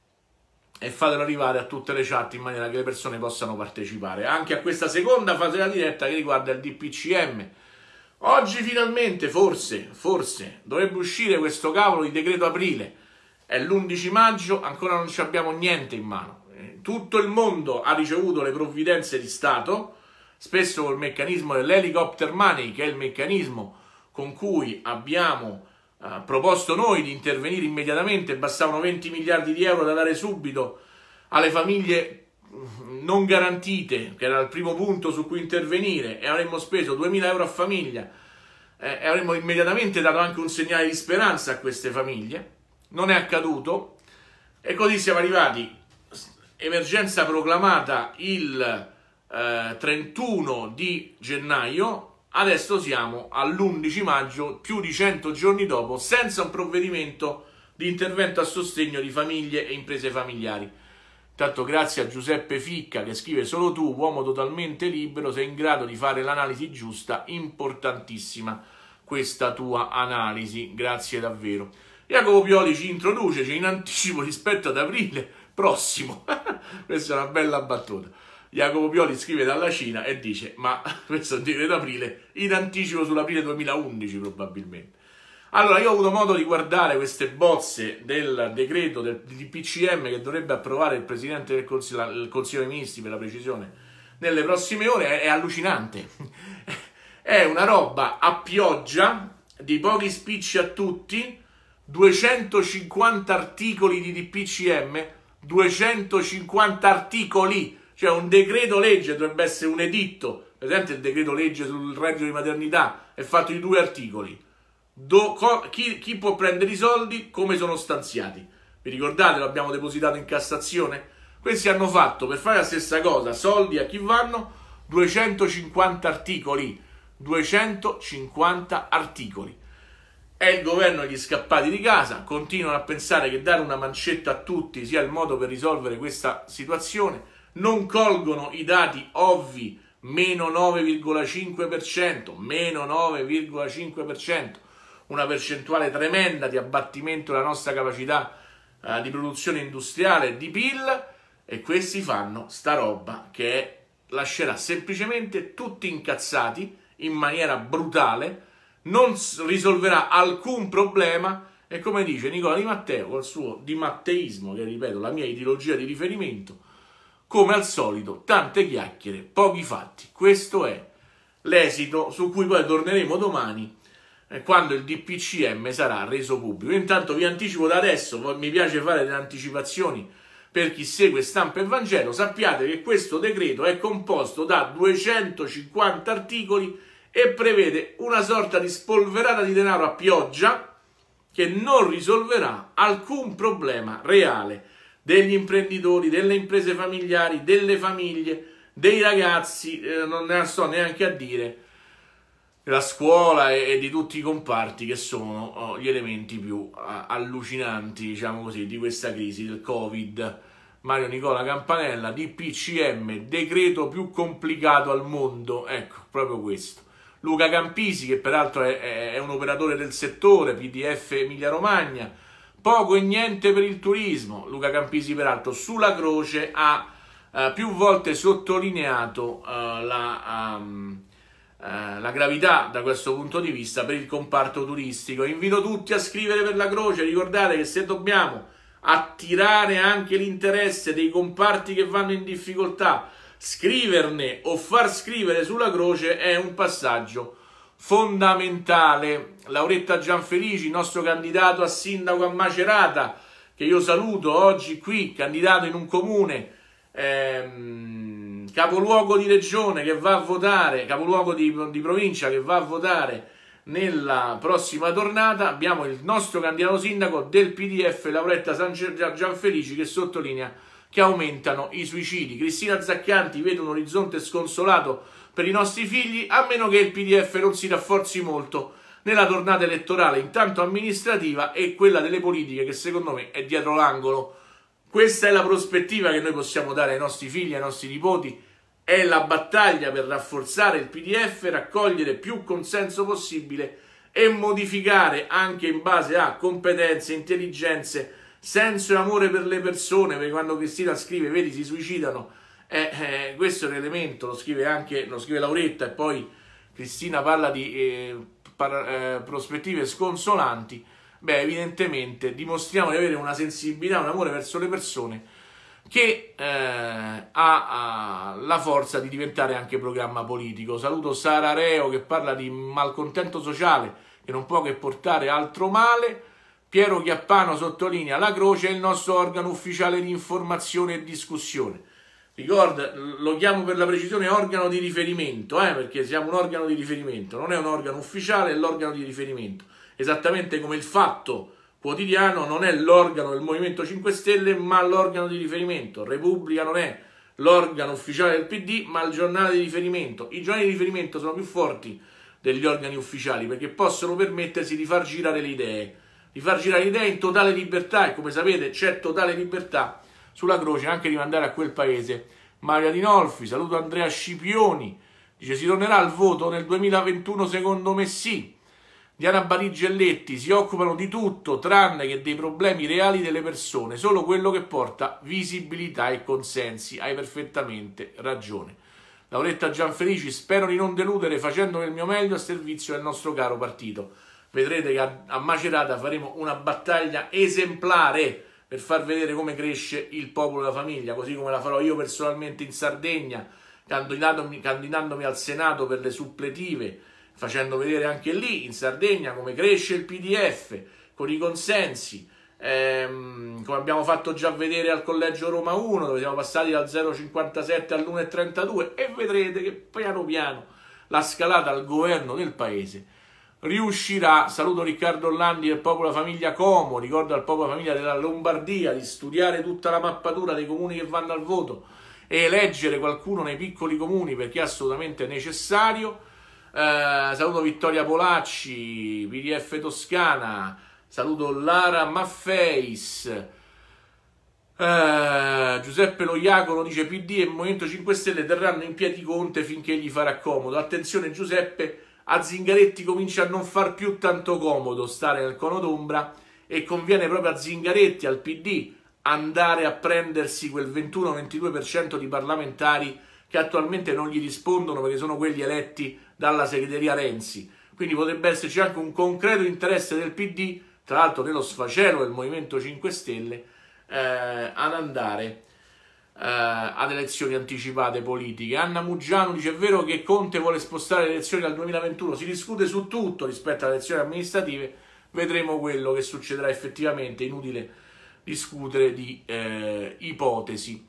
e fatelo arrivare a tutte le chat in maniera che le persone possano partecipare anche a questa seconda fase della diretta che riguarda il D P C M. Oggi finalmente, forse, forse, dovrebbe uscire questo cavolo di decreto aprile. È l'undici maggio, ancora non ci abbiamo niente in mano. Tutto il mondo ha ricevuto le provvidenze di Stato, spesso col meccanismo dell'helicopter money, che è il meccanismo con cui abbiamo eh, proposto noi di intervenire immediatamente. Bastavano venti miliardi di euro da dare subito alle famiglie non garantite, che era il primo punto su cui intervenire, e avremmo speso duemila euro a famiglia eh, e avremmo immediatamente dato anche un segnale di speranza a queste famiglie. Non è accaduto e così siamo arrivati, emergenza proclamata il eh, trentuno di gennaio, adesso siamo all'undici maggio, più di cento giorni dopo, senza un provvedimento di intervento a sostegno di famiglie e imprese familiari. Intanto grazie a Giuseppe Ficca che scrive: solo tu, uomo totalmente libero, sei in grado di fare l'analisi giusta, importantissima questa tua analisi, grazie davvero. Jacopo Pioli ci introduce, in anticipo rispetto ad aprile prossimo, questa è una bella battuta. Jacopo Pioli scrive dalla Cina e dice: ma questo è il decreto aprile in anticipo sull'aprile duemilaundici probabilmente. Allora, io ho avuto modo di guardare queste bozze del decreto del D P C M che dovrebbe approvare il Presidente del Consiglio, il Consiglio dei Ministri per la precisione, nelle prossime ore. È, è allucinante. È una roba a pioggia, di pochi spicci a tutti, duecentocinquanta articoli di D P C M, duecentocinquanta articoli, cioè un decreto legge dovrebbe essere un editto. Presente il decreto legge sul reddito di maternità, è fatto di due articoli. Do, co, chi, chi può prendere i soldi, come sono stanziati. Vi ricordate, lo abbiamo depositato in Cassazione? Questi hanno fatto, per fare la stessa cosa, soldi a chi vanno, duecentocinquanta articoli. duecentocinquanta articoli. È il governo degli scappati di casa, continuano a pensare che dare una mancetta a tutti sia il modo per risolvere questa situazione, non colgono i dati ovvi, meno nove virgola cinque per cento, meno nove virgola cinque per cento, una percentuale tremenda di abbattimento della nostra capacità eh, di produzione industriale di P I L, e questi fanno sta roba che è, lascerà semplicemente tutti incazzati in maniera brutale, non risolverà alcun problema e, come dice Nicola Di Matteo col suo dimatteismo, che ripeto la mia ideologia di riferimento, come al solito tante chiacchiere, pochi fatti. Questo è l'esito su cui poi torneremo domani, quando il D P C M sarà reso pubblico. Intanto vi anticipo da adesso, mi piace fare delle anticipazioni per chi segue Stampa e Vangelo, sappiate che questo decreto è composto da duecentocinquanta articoli e prevede una sorta di spolverata di denaro a pioggia che non risolverà alcun problema reale degli imprenditori, delle imprese familiari, delle famiglie, dei ragazzi, eh, non ne sto neanche a dire, della scuola e, e di tutti i comparti che sono oh, gli elementi più uh, allucinanti, diciamo così, di questa crisi del Covid. Mario Nicola Campanella, D P C M, decreto più complicato al mondo, ecco, proprio questo. Luca Campisi, che peraltro è, è, è un operatore del settore, P D F Emilia Romagna, poco e niente per il turismo. Luca Campisi peraltro sulla croce ha uh, più volte sottolineato uh, la... Um, eh, la gravità da questo punto di vista per il comparto turistico. Invito tutti a scrivere per la Croce, ricordate che se dobbiamo attirare anche l'interesse dei comparti che vanno in difficoltà, scriverne o far scrivere sulla Croce è un passaggio fondamentale. Lauretta Gianfelici, nostro candidato a sindaco a Macerata, che io saluto oggi qui, candidato in un comune ehm, capoluogo di regione che va a votare, capoluogo di, di provincia che va a votare nella prossima tornata. Abbiamo il nostro candidato sindaco del P D F, Lauretta Gianfelici, che sottolinea che aumentano i suicidi. Cristina Zacchianti vede un orizzonte sconsolato per i nostri figli, a meno che il P D F non si rafforzi molto nella tornata elettorale, intanto amministrativa, e quella delle politiche, che secondo me è dietro l'angolo. Questa è la prospettiva che noi possiamo dare ai nostri figli, ai nostri nipoti. È la battaglia per rafforzare il P D F, raccogliere più consenso possibile e modificare anche in base a competenze, intelligenze, senso e amore per le persone, perché quando Cristina scrive, vedi, si suicidano, eh, eh, questo è un elemento, lo scrive anche, lo scrive Lauretta, e poi Cristina parla di eh, par, eh, prospettive sconsolanti. Beh, evidentemente dimostriamo di avere una sensibilità, un amore verso le persone che eh, ha, ha la forza di diventare anche programma politico. Saluto Sara Reo, che parla di malcontento sociale che non può che portare altro male. Piero Chiappano sottolinea: la Croce è il nostro organo ufficiale di informazione e discussione. Ricorda, lo chiamo per la precisione organo di riferimento, eh, perché siamo un organo di riferimento, non è un organo ufficiale, è l'organo di riferimento. Esattamente come il Fatto Quotidiano non è l'organo del Movimento cinque Stelle, ma l'organo di riferimento. Repubblica non è l'organo ufficiale del P D, ma il giornale di riferimento. I giornali di riferimento sono più forti degli organi ufficiali, perché possono permettersi di far girare le idee, di far girare le idee in totale libertà, e come sapete c'è totale libertà sulla Croce anche di mandare a quel paese. Maria Dinolfi, saluto Andrea Scipioni, dice: si tornerà al voto nel duemilaventuno? Secondo me sì. Diana Barigelletti: si occupano di tutto tranne che dei problemi reali delle persone, solo quello che porta visibilità e consensi. Hai perfettamente ragione. Lauretta Gianfelici: spero di non deludere facendo il mio meglio a servizio del nostro caro partito. Vedrete che a Macerata faremo una battaglia esemplare per far vedere come cresce il popolo e la famiglia, così come la farò io personalmente in Sardegna, candidandomi, candidandomi al Senato per le suppletive, facendo vedere anche lì in Sardegna come cresce il P D F con i consensi, ehm, come abbiamo fatto già vedere al Collegio Roma uno, dove siamo passati dal zero virgola cinquantasette all'uno virgola trentadue, e vedrete che piano piano la scalata al governo del paese riuscirà. Saluto Riccardo Orlandi del Popolo Famiglia Como, ricordo al Popolo Famiglia della Lombardia di studiare tutta la mappatura dei comuni che vanno al voto e eleggere qualcuno nei piccoli comuni, perché è assolutamente necessario. Eh, saluto Vittoria Polacci, P D F Toscana, saluto Lara Maffeis, eh, Giuseppe Loiacono dice: P D e Movimento cinque Stelle terranno in piedi Conte finché gli farà comodo. Attenzione Giuseppe, a Zingaretti comincia a non far più tanto comodo stare nel cono d'ombra, e conviene proprio a Zingaretti, al P D, andare a prendersi quel ventuno ventidue per cento di parlamentari che attualmente non gli rispondono, perché sono quelli eletti dalla segreteria Renzi. Quindi potrebbe esserci anche un concreto interesse del P D, tra l'altro nello sfacelo del Movimento cinque Stelle, eh, ad andare eh, ad elezioni anticipate politiche. Anna Muggiano dice: è vero che Conte vuole spostare le elezioni dal duemilaventuno? Si discute su tutto rispetto alle elezioni amministrative, vedremo quello che succederà effettivamente, inutile discutere di eh, ipotesi.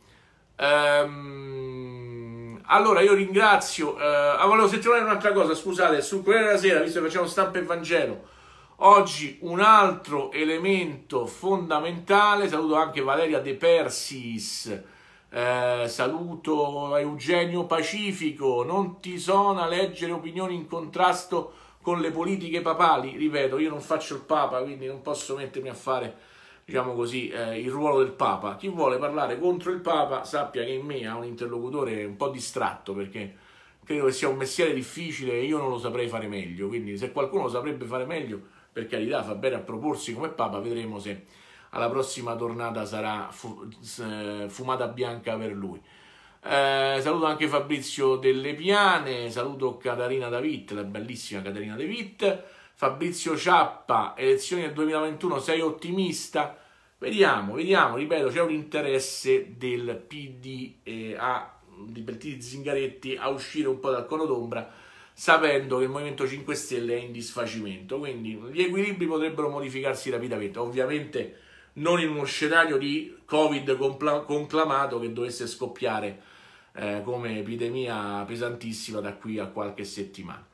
Ehm, allora io ringrazio, eh, ah, volevo sentire un'altra cosa, scusate, sul Corriere della Sera, visto che facciamo Stampa e Vangelo, oggi un altro elemento fondamentale. Saluto anche Valeria De Persis, eh, saluto Eugenio Pacifico: non ti sona leggere opinioni in contrasto con le politiche papali? Ripeto, io non faccio il Papa, quindi non posso mettermi a fare, diciamo così, eh, il ruolo del Papa. Chi vuole parlare contro il Papa sappia che in me ha un interlocutore un po' distratto, perché credo che sia un mestiere difficile e io non lo saprei fare meglio. Quindi se qualcuno lo saprebbe fare meglio, per carità, fa bene a proporsi come Papa. Vedremo se alla prossima tornata sarà fu- fumata bianca per lui. Eh, saluto anche Fabrizio Delle Piane, saluto Caterina Davitt, la bellissima Caterina Davitt. Fabrizio Ciappa, elezioni del duemilaventuno, sei ottimista? Vediamo, vediamo, ripeto, c'è un interesse del P D eh, a, di Bertini Zingaretti a uscire un po' dal cono d'ombra, sapendo che il Movimento cinque Stelle è in disfacimento, quindi gli equilibri potrebbero modificarsi rapidamente, ovviamente non in uno scenario di Covid conclamato che dovesse scoppiare eh, come epidemia pesantissima da qui a qualche settimana.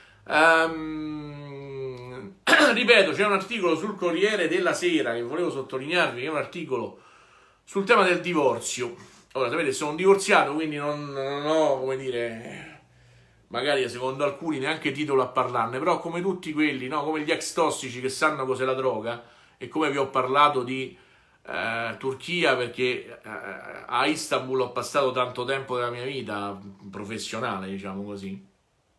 Um, ripeto, c'è un articolo sul Corriere della Sera che volevo sottolinearvi, che è un articolo sul tema del divorzio. Ora, sapete, sono divorziato, quindi non, non ho, come dire, magari secondo alcuni neanche titolo a parlarne, però come tutti quelli, no? Come gli ex tossici che sanno cos'è la droga, e come vi ho parlato di eh, Turchia, perché eh, a Istanbul ho passato tanto tempo della mia vita professionale, diciamo così.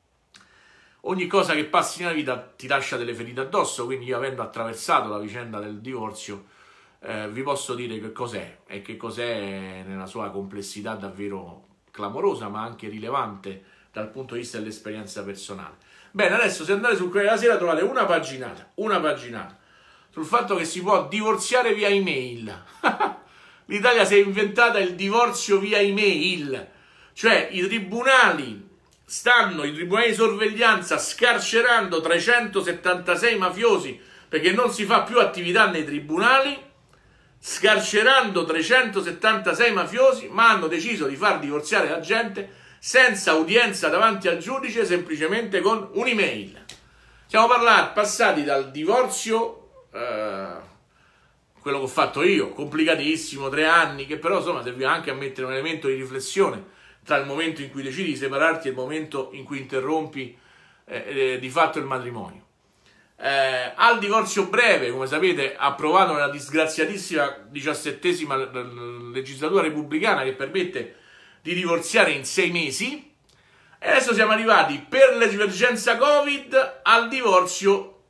Ogni cosa che passi nella vita ti lascia delle ferite addosso, quindi io, avendo attraversato la vicenda del divorzio, eh, vi posso dire che cos'è, e che cos'è nella sua complessità davvero clamorosa, ma anche rilevante dal punto di vista dell'esperienza personale. Bene, adesso se andate sul Corriere della Sera trovate una paginata, una paginata, sul fatto che si può divorziare via email. L'Italia si è inventata il divorzio via email, cioè i tribunali stanno, i tribunali di sorveglianza, scarcerando trecentosettantasei mafiosi perché non si fa più attività nei tribunali, scarcerando trecentosettantasei mafiosi, ma hanno deciso di far divorziare la gente senza udienza davanti al giudice, semplicemente con un'email. Siamo parlati, passati dal divorzio, eh, quello che ho fatto io, complicatissimo, tre anni, che però insomma serviva anche a mettere un elemento di riflessione tra il momento in cui decidi di separarti e il momento in cui interrompi eh, eh, di fatto il matrimonio. Eh, al divorzio breve, come sapete, approvato nella disgraziatissima diciassettesima legislatura repubblicana, che permette di divorziare in sei mesi, e adesso siamo arrivati, per l'emergenza Covid, al divorzio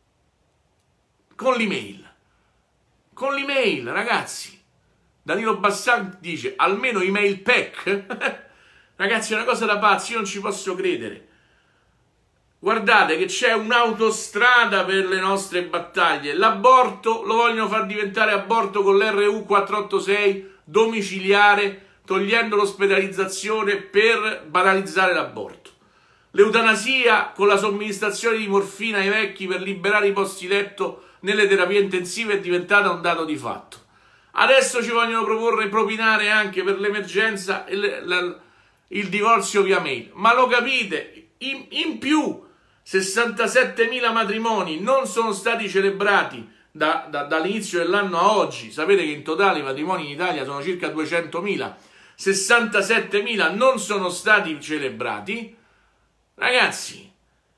con l'email. Con l'email, ragazzi. Danilo Bassan dice, almeno email pack? Ragazzi, è una cosa da pazzi, io non ci posso credere. Guardate che c'è un'autostrada per le nostre battaglie. L'aborto lo vogliono far diventare aborto con l'R U quattrocentottantasei domiciliare, togliendo l'ospedalizzazione per banalizzare l'aborto. L'eutanasia con la somministrazione di morfina ai vecchi per liberare i posti letto nelle terapie intensive è diventata un dato di fatto. Adesso ci vogliono proporre, propinare anche per l'emergenza il, il divorzio via mail. Ma lo capite? In, in più, sessantasettemila matrimoni non sono stati celebrati da, da, dall'inizio dell'anno a oggi. Sapete che in totale i matrimoni in Italia sono circa duecentomila. sessantasettemila non sono stati celebrati. Ragazzi,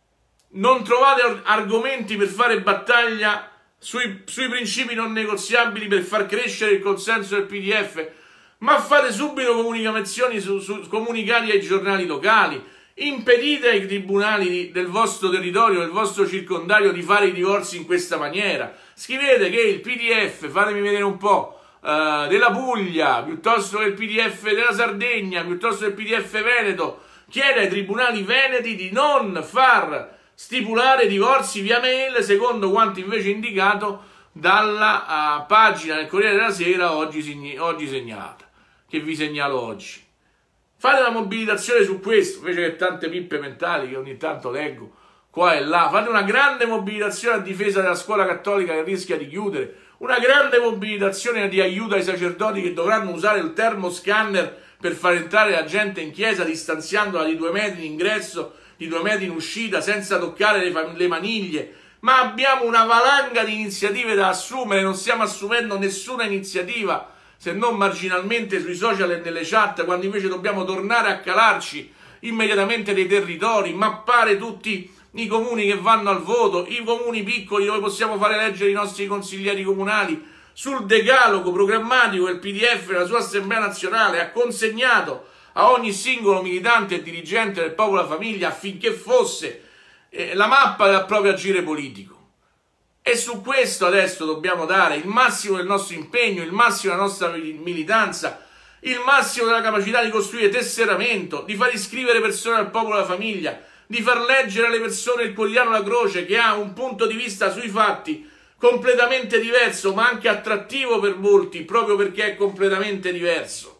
non trovate argomenti per fare battaglia sui, sui principi non negoziabili per far crescere il consenso del P D F, ma fate subito comunicazioni su, su, comunicati ai giornali locali, impedite ai tribunali del vostro territorio, del vostro circondario di fare i divorzi in questa maniera. Scrivete che il P D F, fatemi vedere un po', uh, della Puglia, piuttosto che il P D F della Sardegna, piuttosto che il P D F Veneto, chiede ai tribunali veneti di non far stipulare divorzi via mail, secondo quanto invece indicato dalla uh, pagina del Corriere della Sera oggi, oggi segnalata, che vi segnalo oggi. Fate una mobilitazione su questo, invece che tante pippe mentali che ogni tanto leggo qua e là. Fate una grande mobilitazione a difesa della scuola cattolica che rischia di chiudere, una grande mobilitazione di aiuto ai sacerdoti che dovranno usare il termoscanner per far entrare la gente in chiesa, distanziandola di due metri in ingresso, di due metri in uscita, senza toccare le, le maniglie. Ma abbiamo una valanga di iniziative da assumere, non stiamo assumendo nessuna iniziativa, se non marginalmente sui social e nelle chat, quando invece dobbiamo tornare a calarci immediatamente dei territori, mappare tutti i comuni che vanno al voto, i comuni piccoli dove possiamo fare eleggere i nostri consiglieri comunali, sul decalogo programmatico che il P D F nella sua Assemblea Nazionale ha consegnato a ogni singolo militante e dirigente del Popolo della Famiglia affinché fosse eh, la mappa del proprio agire politico. E su questo adesso dobbiamo dare il massimo del nostro impegno, il massimo della nostra militanza, il massimo della capacità di costruire tesseramento, di far iscrivere persone al popolo della famiglia, di far leggere alle persone il quotidiano La Croce, che ha un punto di vista sui fatti completamente diverso, ma anche attrattivo per molti, proprio perché è completamente diverso.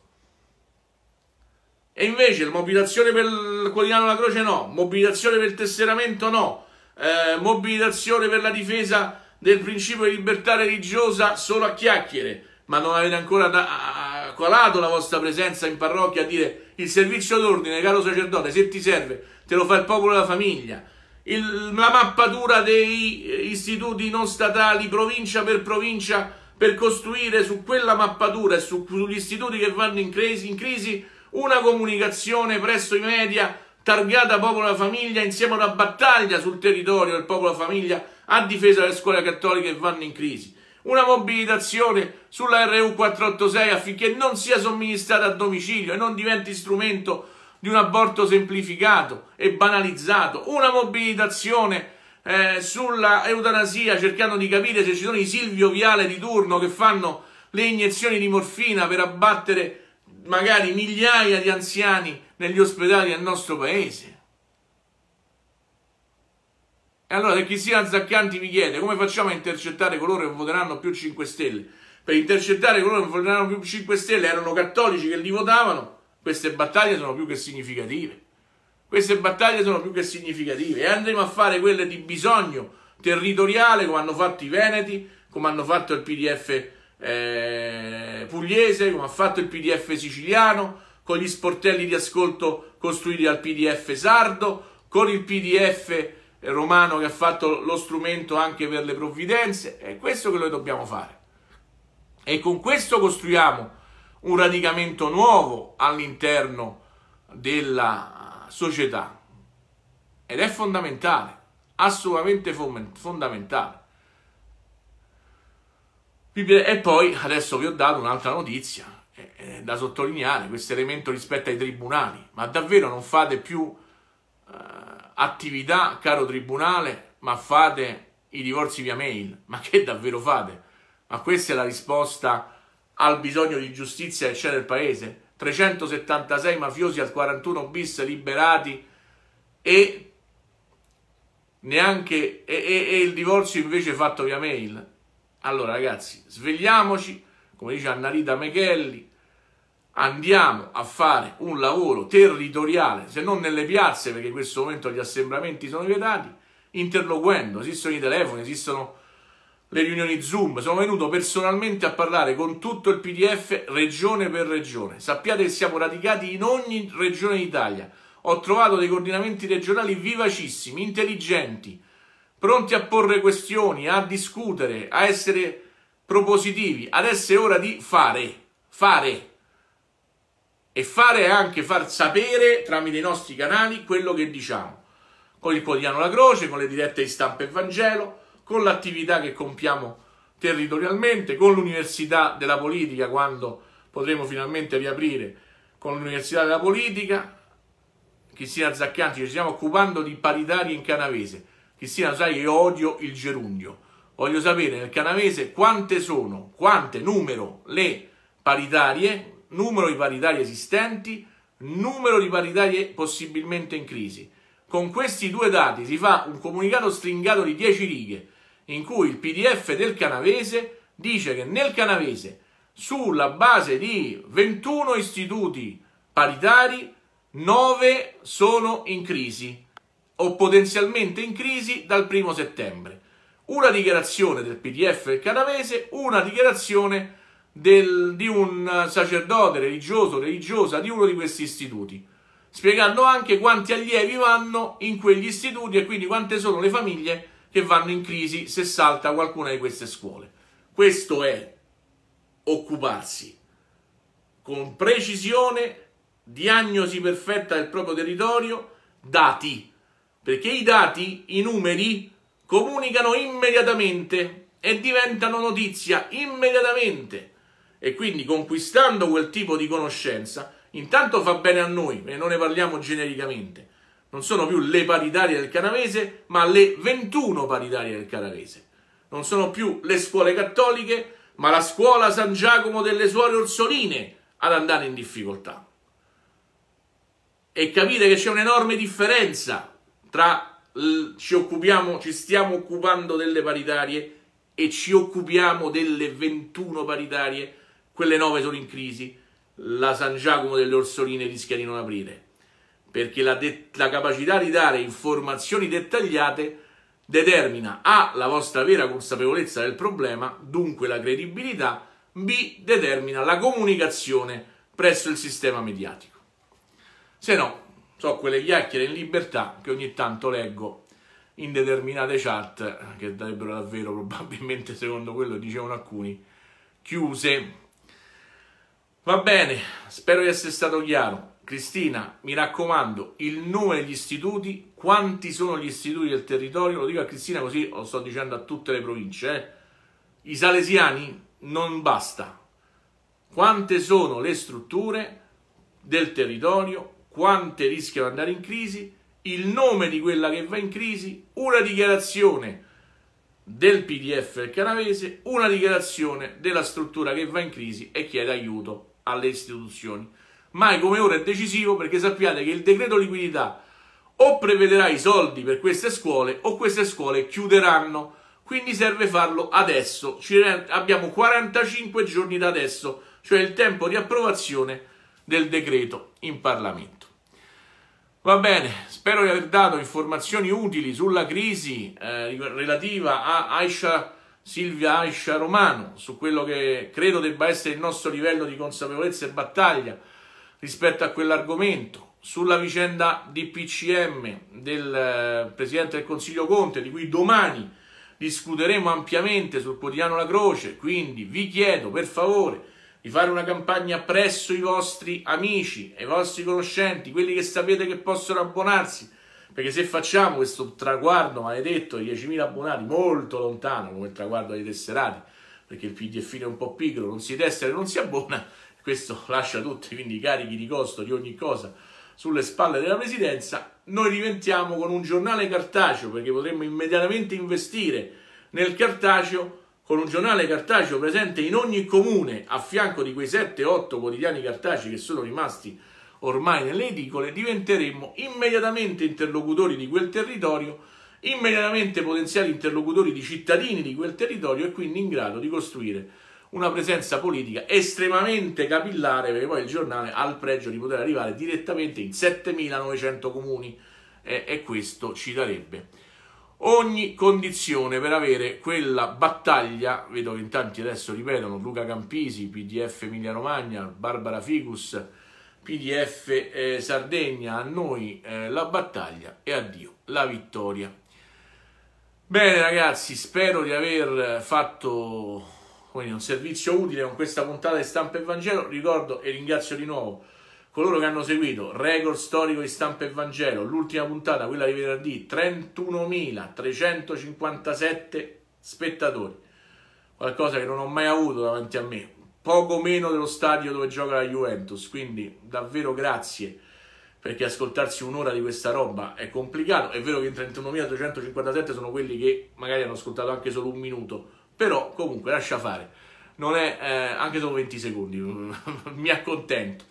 E invece la mobilitazione per il quotidiano La Croce no, mobilitazione per il tesseramento no, eh, mobilitazione per la difesa del principio di libertà religiosa solo a chiacchiere, ma non avete ancora da, calato la vostra presenza in parrocchia a dire il servizio d'ordine, caro sacerdote, se ti serve te lo fa il popolo della famiglia, il, la mappatura dei istituti non statali provincia per provincia per costruire su quella mappatura e su, sugli istituti che vanno in crisi, in crisi una comunicazione presso i media targata popolo della famiglia insieme a una battaglia sul territorio del popolo della famiglia a difesa delle scuole cattoliche che vanno in crisi. Una mobilitazione sulla R U quattrocentottantasei affinché non sia somministrata a domicilio e non diventi strumento di un aborto semplificato e banalizzato. Una mobilitazione eh, sulla eutanasia cercando di capire se ci sono i Silvio Viale di turno che fanno le iniezioni di morfina per abbattere magari migliaia di anziani negli ospedali del nostro paese. E allora se Cristina Zaccanti mi chiede come facciamo a intercettare coloro che voteranno più cinque Stelle, per intercettare coloro che voteranno più cinque Stelle erano cattolici che li votavano, queste battaglie sono più che significative. Queste battaglie sono più che significative e andremo a fare quelle di bisogno territoriale come hanno fatto i Veneti, come hanno fatto il P D F eh, pugliese, come ha fatto il P D F siciliano, con gli sportelli di ascolto costruiti dal P D F sardo, con il P D F romano che ha fatto lo strumento anche per le provvidenze. È questo che noi dobbiamo fare e con questo costruiamo un radicamento nuovo all'interno della società ed è fondamentale, assolutamente fondamentale. E poi adesso vi ho dato un'altra notizia eh, da sottolineare, questo elemento rispetto ai tribunali. Ma davvero non fate più eh, attività, caro tribunale, ma fate i divorzi via mail? Ma che davvero fate? Ma questa è la risposta al bisogno di giustizia che c'è nel paese? trecentosettantasei mafiosi al quarantuno bis liberati e neanche e, e, e il divorzio invece fatto via mail? Allora ragazzi, svegliamoci, come dice Annarita Mechelli, andiamo a fare un lavoro territoriale, se non nelle piazze, perché in questo momento gli assembramenti sono vietati, interloquendo, esistono i telefoni, esistono le riunioni Zoom. Sono venuto personalmente a parlare con tutto il P D F regione per regione. Sappiate che siamo radicati in ogni regione d'Italia. Ho trovato dei coordinamenti regionali vivacissimi, intelligenti, pronti a porre questioni, a discutere, a essere propositivi. Adesso è ora di fare, fare. E fare è anche far sapere tramite i nostri canali quello che diciamo. Con il quotidiano La Croce, con le dirette di Stampa e Vangelo, con l'attività che compiamo territorialmente, con l'Università della Politica, quando potremo finalmente riaprire con l'Università della Politica. Cristina Zaccanti, ci stiamo occupando di paritarie in canavese. Cristina, sai che io odio il gerundio. Voglio sapere nel canavese quante sono, quante, numero, le paritarie, numero di paritarie esistenti, numero di paritarie possibilmente in crisi. Con questi due dati si fa un comunicato stringato di dieci righe, in cui il P D F del canavese dice che nel canavese, sulla base di ventuno istituti paritari, nove sono in crisi o potenzialmente in crisi dal primo settembre. Una dichiarazione del P D F del canavese, una dichiarazione del, di un sacerdote religioso, religiosa di uno di questi istituti, spiegando anche quanti allievi vanno in quegli istituti e quindi quante sono le famiglie che vanno in crisi se salta qualcuna di queste scuole. Questo è occuparsi con precisione, diagnosi perfetta del proprio territorio, dati, perché i dati, i numeri, comunicano immediatamente e diventano notizia immediatamente, e quindi conquistando quel tipo di conoscenza intanto fa bene a noi, perché non ne parliamo genericamente. Non sono più le paritarie del canavese, ma le ventuno paritarie del canavese. Non sono più le scuole cattoliche, ma la scuola San Giacomo delle Suore Orsoline ad andare in difficoltà e capire che c'è un'enorme differenza tra l- ci occupiamo, ci stiamo occupando delle paritarie e ci occupiamo delle ventuno paritarie, quelle nove sono in crisi, la San Giacomo delle Orsoline rischia di non aprire, perché la, la capacità di dare informazioni dettagliate determina A, la vostra vera consapevolezza del problema, dunque la credibilità, B, determina la comunicazione presso il sistema mediatico. Se no, so quelle chiacchiere in libertà che ogni tanto leggo in determinate chat, che darebbero davvero, probabilmente secondo quello che dicevano alcuni, chiuse. Va bene, spero di essere stato chiaro. Cristina, mi raccomando, il nome degli istituti, quanti sono gli istituti del territorio, lo dico a Cristina così lo sto dicendo a tutte le province, eh? I salesiani non basta. Quante sono le strutture del territorio, quante rischiano di andare in crisi, il nome di quella che va in crisi, una dichiarazione del P D F del Canavese, una dichiarazione della struttura che va in crisi e chiede aiuto alle istituzioni. Mai come ora è decisivo, perché sappiate che il decreto liquidità o prevederà i soldi per queste scuole o queste scuole chiuderanno, quindi serve farlo adesso. Ci abbiamo quarantacinque giorni da adesso, cioè il tempo di approvazione del decreto in Parlamento. Va bene, spero di aver dato informazioni utili sulla crisi eh, relativa a Aisha, Silvia Aisha Romano, su quello che credo debba essere il nostro livello di consapevolezza e battaglia rispetto a quell'argomento, sulla vicenda D P C M del eh, Presidente del Consiglio Conte, di cui domani discuteremo ampiamente sul quotidiano La Croce, quindi vi chiedo per favore di fare una campagna presso i vostri amici e i vostri conoscenti, quelli che sapete che possono abbonarsi, perché se facciamo questo traguardo maledetto di diecimila abbonati, molto lontano come il traguardo dei tesserati, perché il P D F è un po' piccolo, non si tessera e non si abbona, questo lascia tutti quindi i carichi di costo di ogni cosa sulle spalle della presidenza, noi diventiamo con un giornale cartaceo, perché potremmo immediatamente investire nel cartaceo, con un giornale cartaceo presente in ogni comune, a fianco di quei sette otto quotidiani cartacei che sono rimasti ormai nelle edicole, diventeremmo immediatamente interlocutori di quel territorio, immediatamente potenziali interlocutori di cittadini di quel territorio e quindi in grado di costruire una presenza politica estremamente capillare, perché poi il giornale ha il pregio di poter arrivare direttamente in settemilanovecento comuni e, e questo ci darebbe ogni condizione per avere quella battaglia. Vedo che in tanti adesso ripetono Luca Campisi, P D F Emilia Romagna, Barbara Ficus, P D F eh, Sardegna, a noi eh, la battaglia e a Dio la vittoria. Bene ragazzi, spero di aver fatto quindi un servizio utile con questa puntata di Stampa e Vangelo. Ricordo e ringrazio di nuovo coloro che hanno seguito record storico di Stampa e Vangelo, l'ultima puntata, quella di venerdì, trentunomilatrecentocinquantasette spettatori, qualcosa che non ho mai avuto davanti a me, poco meno dello stadio dove gioca la Juventus, quindi davvero grazie, perché ascoltarsi un'ora di questa roba è complicato. È vero che in trentunomilatrecentocinquantasette sono quelli che magari hanno ascoltato anche solo un minuto, però comunque lascia fare, non è eh, anche solo venti secondi, mi accontento.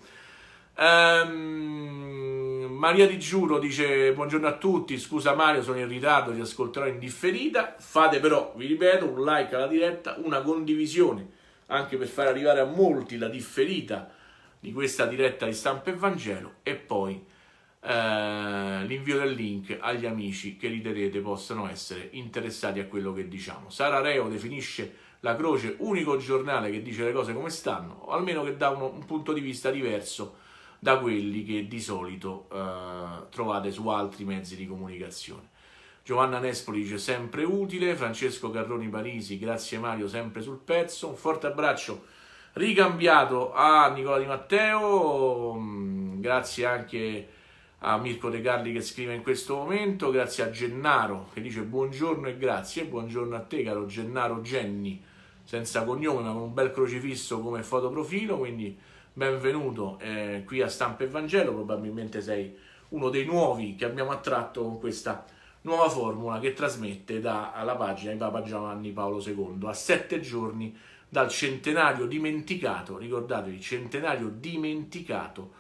Um, Maria Di Giuro dice buongiorno a tutti, scusa Mario sono in ritardo, ti ascolterò in differita. Fate però, vi ripeto, un like alla diretta, una condivisione anche per far arrivare a molti la differita di questa diretta di Stampa e Vangelo, e poi eh, l'invio del link agli amici che riterrete possano essere interessati a quello che diciamo. Sara Reo definisce La Croce unico giornale che dice le cose come stanno, o almeno che dà uno, un punto di vista diverso da quelli che di solito eh, trovate su altri mezzi di comunicazione. Giovanna Nespoli dice sempre utile. Francesco Carroni Parisi, grazie Mario, sempre sul pezzo. Un forte abbraccio ricambiato a Nicola Di Matteo, grazie anche a Mirko De Carli che scrive in questo momento, grazie a Gennaro che dice buongiorno e grazie. Buongiorno a te caro Gennaro Genni, senza cognome ma con un bel crocifisso come fotoprofilo, quindi benvenuto eh, qui a Stampa e Vangelo. Probabilmente sei uno dei nuovi che abbiamo attratto con questa nuova formula che trasmette dalla pagina di Papa Giovanni Paolo secondo a sette giorni dal centenario dimenticato, ricordatevi, centenario dimenticato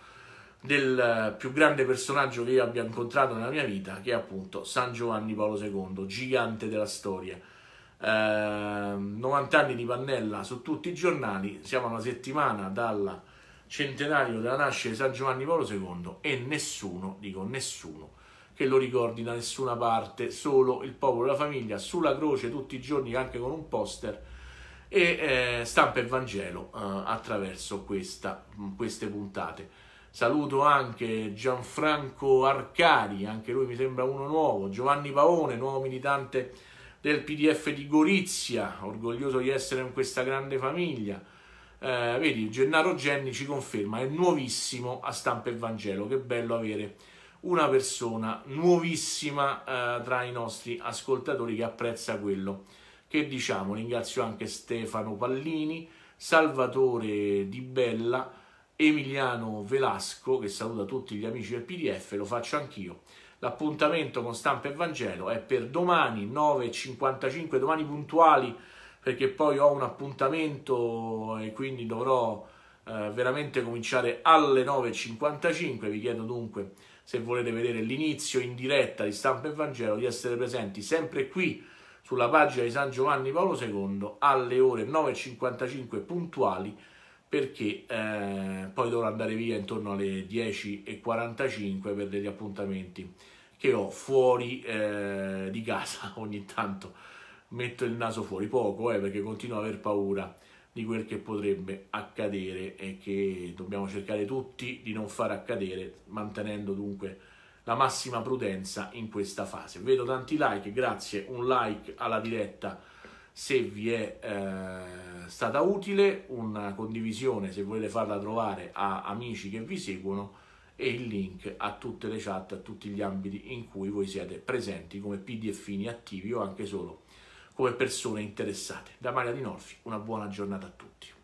del più grande personaggio che io abbia incontrato nella mia vita, che è appunto San Giovanni Paolo secondo, gigante della storia. Eh, novanta anni di Pannella su tutti i giornali, siamo a una settimana dal centenario della nascita di San Giovanni Paolo secondo e nessuno, dico nessuno, che lo ricordi da nessuna parte, solo il popolo e la famiglia, sulla croce tutti i giorni anche con un poster, e eh, Stampa e Vangelo eh, attraverso questa, queste puntate. Saluto anche Gianfranco Arcari, anche lui mi sembra uno nuovo, Giovanni Paone, nuovo militante del P D F di Gorizia, orgoglioso di essere in questa grande famiglia. Eh, vedi, Gennaro Genni ci conferma, è nuovissimo a Stampa e Vangelo, che bello avere una persona nuovissima eh, tra i nostri ascoltatori che apprezza quello che diciamo. Ringrazio anche Stefano Pallini, Salvatore Di Bella, Emiliano Velasco, che saluta tutti gli amici del P D F, lo faccio anch'io. L'appuntamento con Stampa e Vangelo è per domani, nove e cinquantacinque, domani puntuali, perché poi ho un appuntamento e quindi dovrò eh, veramente cominciare alle nove e cinquantacinque. Vi chiedo dunque, se volete vedere l'inizio in diretta di Stampa e Vangelo, di essere presenti sempre qui sulla pagina di San Giovanni Paolo secondo alle ore nove e cinquantacinque puntuali, perché eh, poi dovrò andare via intorno alle dieci e quarantacinque per degli appuntamenti che ho fuori eh, di casa. Ogni tanto metto il naso fuori, poco eh, perché continuo ad aver paura di quel che potrebbe accadere e che dobbiamo cercare tutti di non far accadere, mantenendo dunque la massima prudenza in questa fase. Vedo tanti like, grazie, un like alla diretta se vi è eh, stata utile, una condivisione se volete farla trovare a amici che vi seguono, e il link a tutte le chat, a tutti gli ambiti in cui voi siete presenti come PDFini attivi o anche solo come persone interessate. Da Maria Dinolfi, una buona giornata a tutti.